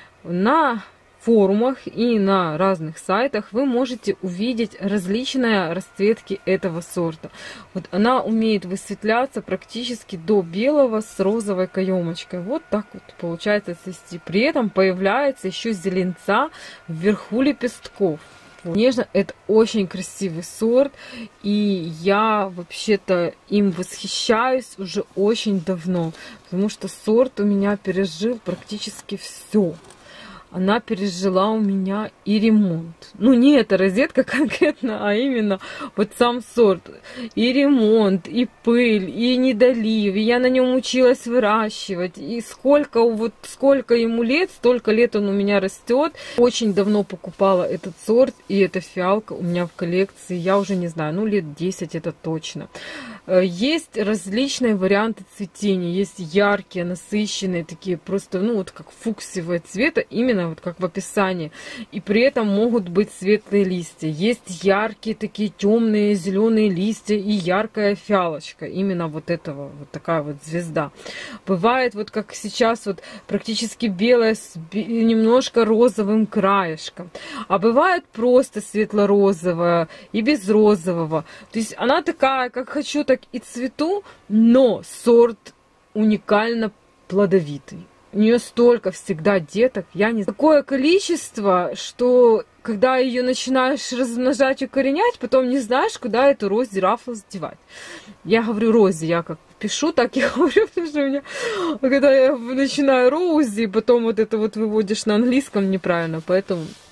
[SPEAKER 1] На форумах и на разных сайтах вы можете увидеть различные расцветки этого сорта. Вот она умеет высветляться практически до белого с розовой каемочкой. Вот так вот получается цвести. При этом появляется еще зеленца вверху лепестков. Конечно, это очень красивый сорт, и я вообще-то им восхищаюсь уже очень давно, потому что сорт у меня пережил практически все. Она пережила у меня и ремонт. Ну, не эта розетка конкретно, а именно вот сам сорт. И ремонт, и пыль, и недолив. И я на нем училась выращивать. И сколько, вот сколько ему лет, столько лет он у меня растет. Очень давно покупала этот сорт, и эта фиалка у меня в коллекции, я уже не знаю, ну, лет десять это точно. Есть различные варианты цветения. Есть яркие, насыщенные, такие просто, ну, вот как фуксиевые цвета, именно вот как в описании. И при этом могут быть светлые листья. Есть яркие такие темные зеленые листья и яркая фиалочка. Именно вот этого, вот такая вот звезда. Бывает вот как сейчас вот практически белая с немножко розовым краешком. А бывает просто светло-розовая и без розового. То есть она такая, как хочу, так и цвету, но сорт уникально плодовитый. У нее столько всегда деток, я не знаю. Такое количество, что когда ее начинаешь размножать, укоренять, потом не знаешь, куда эту Rosy Ruffles девать. Я говорю Рози, я как пишу, так и говорю, потому что у меня, когда я начинаю Рози, потом вот это вот выводишь на английском неправильно, поэтому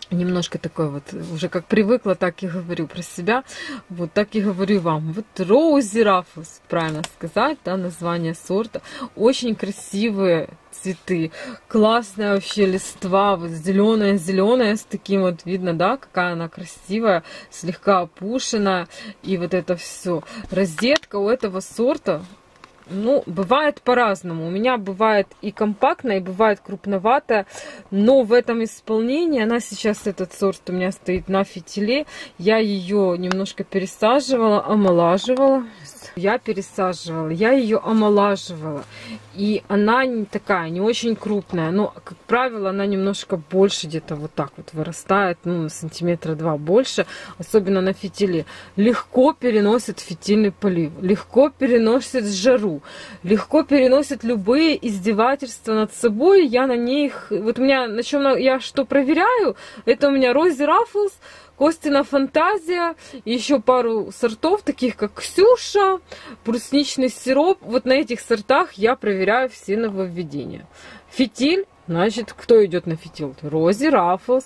[SPEAKER 1] немножко такой вот, уже как привыкла, так и говорю про себя, вот так и говорю вам. Вот Rosy Ruffles, правильно сказать, да, название сорта. Очень красивые цветы, классная вообще листва, вот зеленая-зеленая, с таким вот видно, да, какая она красивая, слегка опушенная, и вот это все. Розетка у этого сорта, ну, бывает по-разному. У меня бывает и компактная, и бывает крупноватая. Но в этом исполнении, она сейчас, этот сорт у меня стоит на фитиле. Я ее немножко пересаживала, омолаживала. Я пересаживала, я ее омолаживала. И она не такая, не очень крупная. Но, как правило, она немножко больше, где-то вот так вот вырастает. Ну, на сантиметра два больше. Особенно на фитиле. Легко переносит фитильный полив. Легко переносит жару. Легко переносит любые издевательства над собой. Я на них... Вот у меня, на чем я что проверяю, это у меня Rosy Ruffles, Костина Фантазия, и еще пару сортов, таких как Ксюша, брусничный сироп. Вот на этих сортах я проверяю все нововведения. Фитиль, значит, кто идет на фитиль? Rosy Ruffles.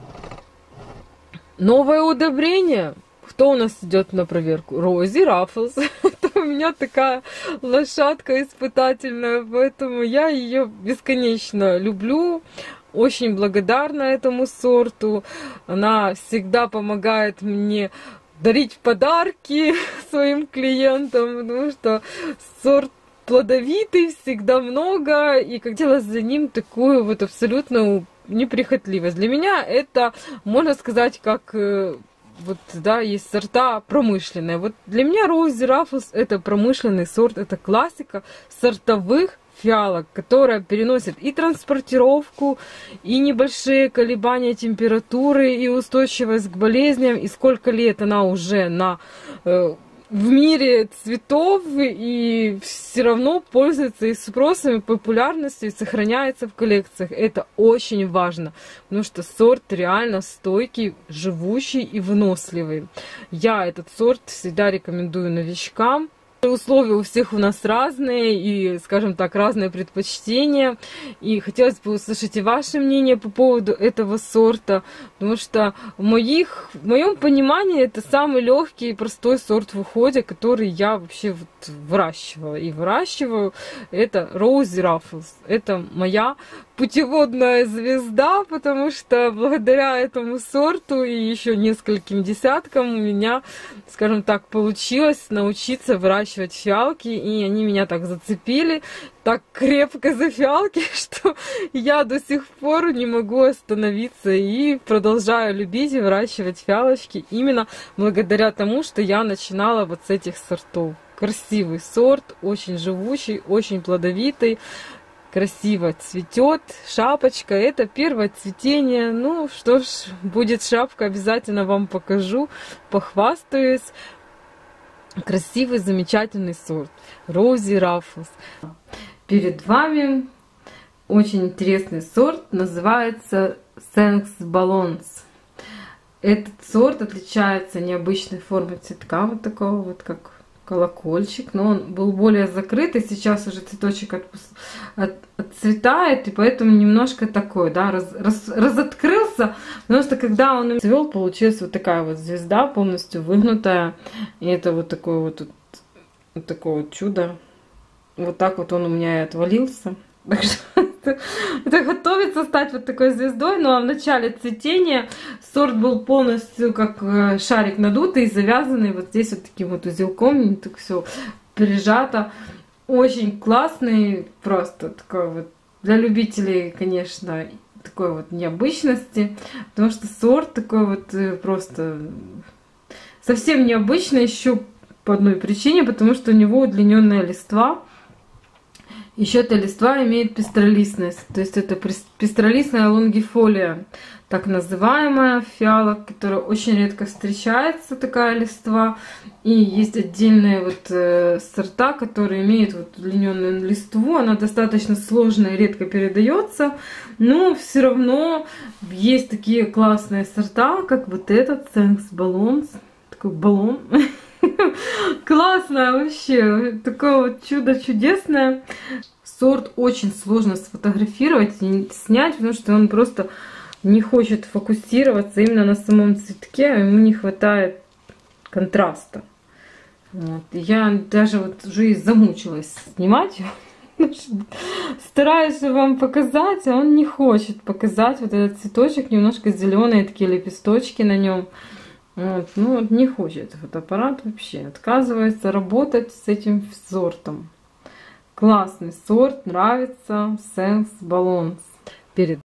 [SPEAKER 1] Новое удобрение. Кто у нас идет на проверку? Rosy Ruffles. Это у меня такая лошадка испытательная, поэтому я ее бесконечно люблю. Очень благодарна этому сорту. Она всегда помогает мне дарить подарки своим клиентам, потому что сорт плодовитый, всегда много, и как делать за ним такую вот абсолютную неприхотливость. Для меня это, можно сказать, как... Вот, да, есть сорта промышленные. Вот для меня Rosy Ruffles это промышленный сорт, это классика сортовых фиалок, которая переносит и транспортировку, и небольшие колебания температуры, и устойчивость к болезням, и сколько лет она уже на, э, в мире цветов, и все равно пользуется и спросом, и популярностью, и сохраняется в коллекциях. Это очень важно, потому что сорт реально стойкий, живущий и выносливый. Я этот сорт всегда рекомендую новичкам. Условия у всех у нас разные, и, скажем так, разные предпочтения. И хотелось бы услышать и ваше мнение по поводу этого сорта, потому что в, моих, в моем понимании это самый легкий и простой сорт в уходе, который я вообще вот выращивала. И выращиваю это Rosy Ruffles. Это моя путеводная звезда, потому что благодаря этому сорту и еще нескольким десяткам у меня, скажем так, получилось научиться выращивать фиалки, и они меня так зацепили, так крепко за фиалки, что я до сих пор не могу остановиться и продолжаю любить и выращивать фиалочки именно благодаря тому, что я начинала вот с этих сортов. Красивый сорт, очень живучий, очень плодовитый. Красиво цветет, шапочка, это первое цветение. Ну что ж, будет шапка, обязательно вам покажу, похвастаюсь. Красивый, замечательный сорт Rosy Ruffles. Перед вами очень интересный сорт, называется Thanks Balloons. Этот сорт отличается необычной формой цветка, вот такого вот, как колокольчик, но он был более закрытый, сейчас уже цветочек отпус... от... отцветает, и поэтому немножко такой, да, раз... Раз... разоткрылся, потому что когда он цвел, получилась вот такая вот звезда, полностью выгнутая, и это вот такое вот, вот такое вот чудо. Вот так вот он у меня и отвалился. Так что это, это готовится стать вот такой звездой. Ну а в начале цветения сорт был полностью как шарик надутый, завязанный вот здесь вот таким вот узелком, так все прижато. Очень классный, просто такой вот для любителей, конечно, такой вот необычности, потому что сорт такой вот просто совсем необычный еще по одной причине, потому что у него удлиненная листва. Еще эта листва имеет пестролистность, то есть это пестролистная лонгифолия, так называемая фиалок, которая очень редко встречается, такая листва. И есть отдельные вот э, сорта, которые имеют вот удлиненную листву, она достаточно сложная и редко передается, но все равно есть такие классные сорта, как вот этот Thanks Balloons, такой баллон. Классное вообще, такое вот чудо чудесное. Сорт очень сложно сфотографировать и снять, потому что он просто не хочет фокусироваться именно на самом цветке, ему не хватает контраста. Вот. Я даже вот уже и замучилась снимать его. Стараюсь вам показать, а он не хочет показать вот этот цветочек, немножко зеленые такие лепесточки на нем. Вот. Ну вот не хочет фотоаппарат вообще, отказывается работать с этим сортом. Классный сорт, нравится, Sense Balance. Перед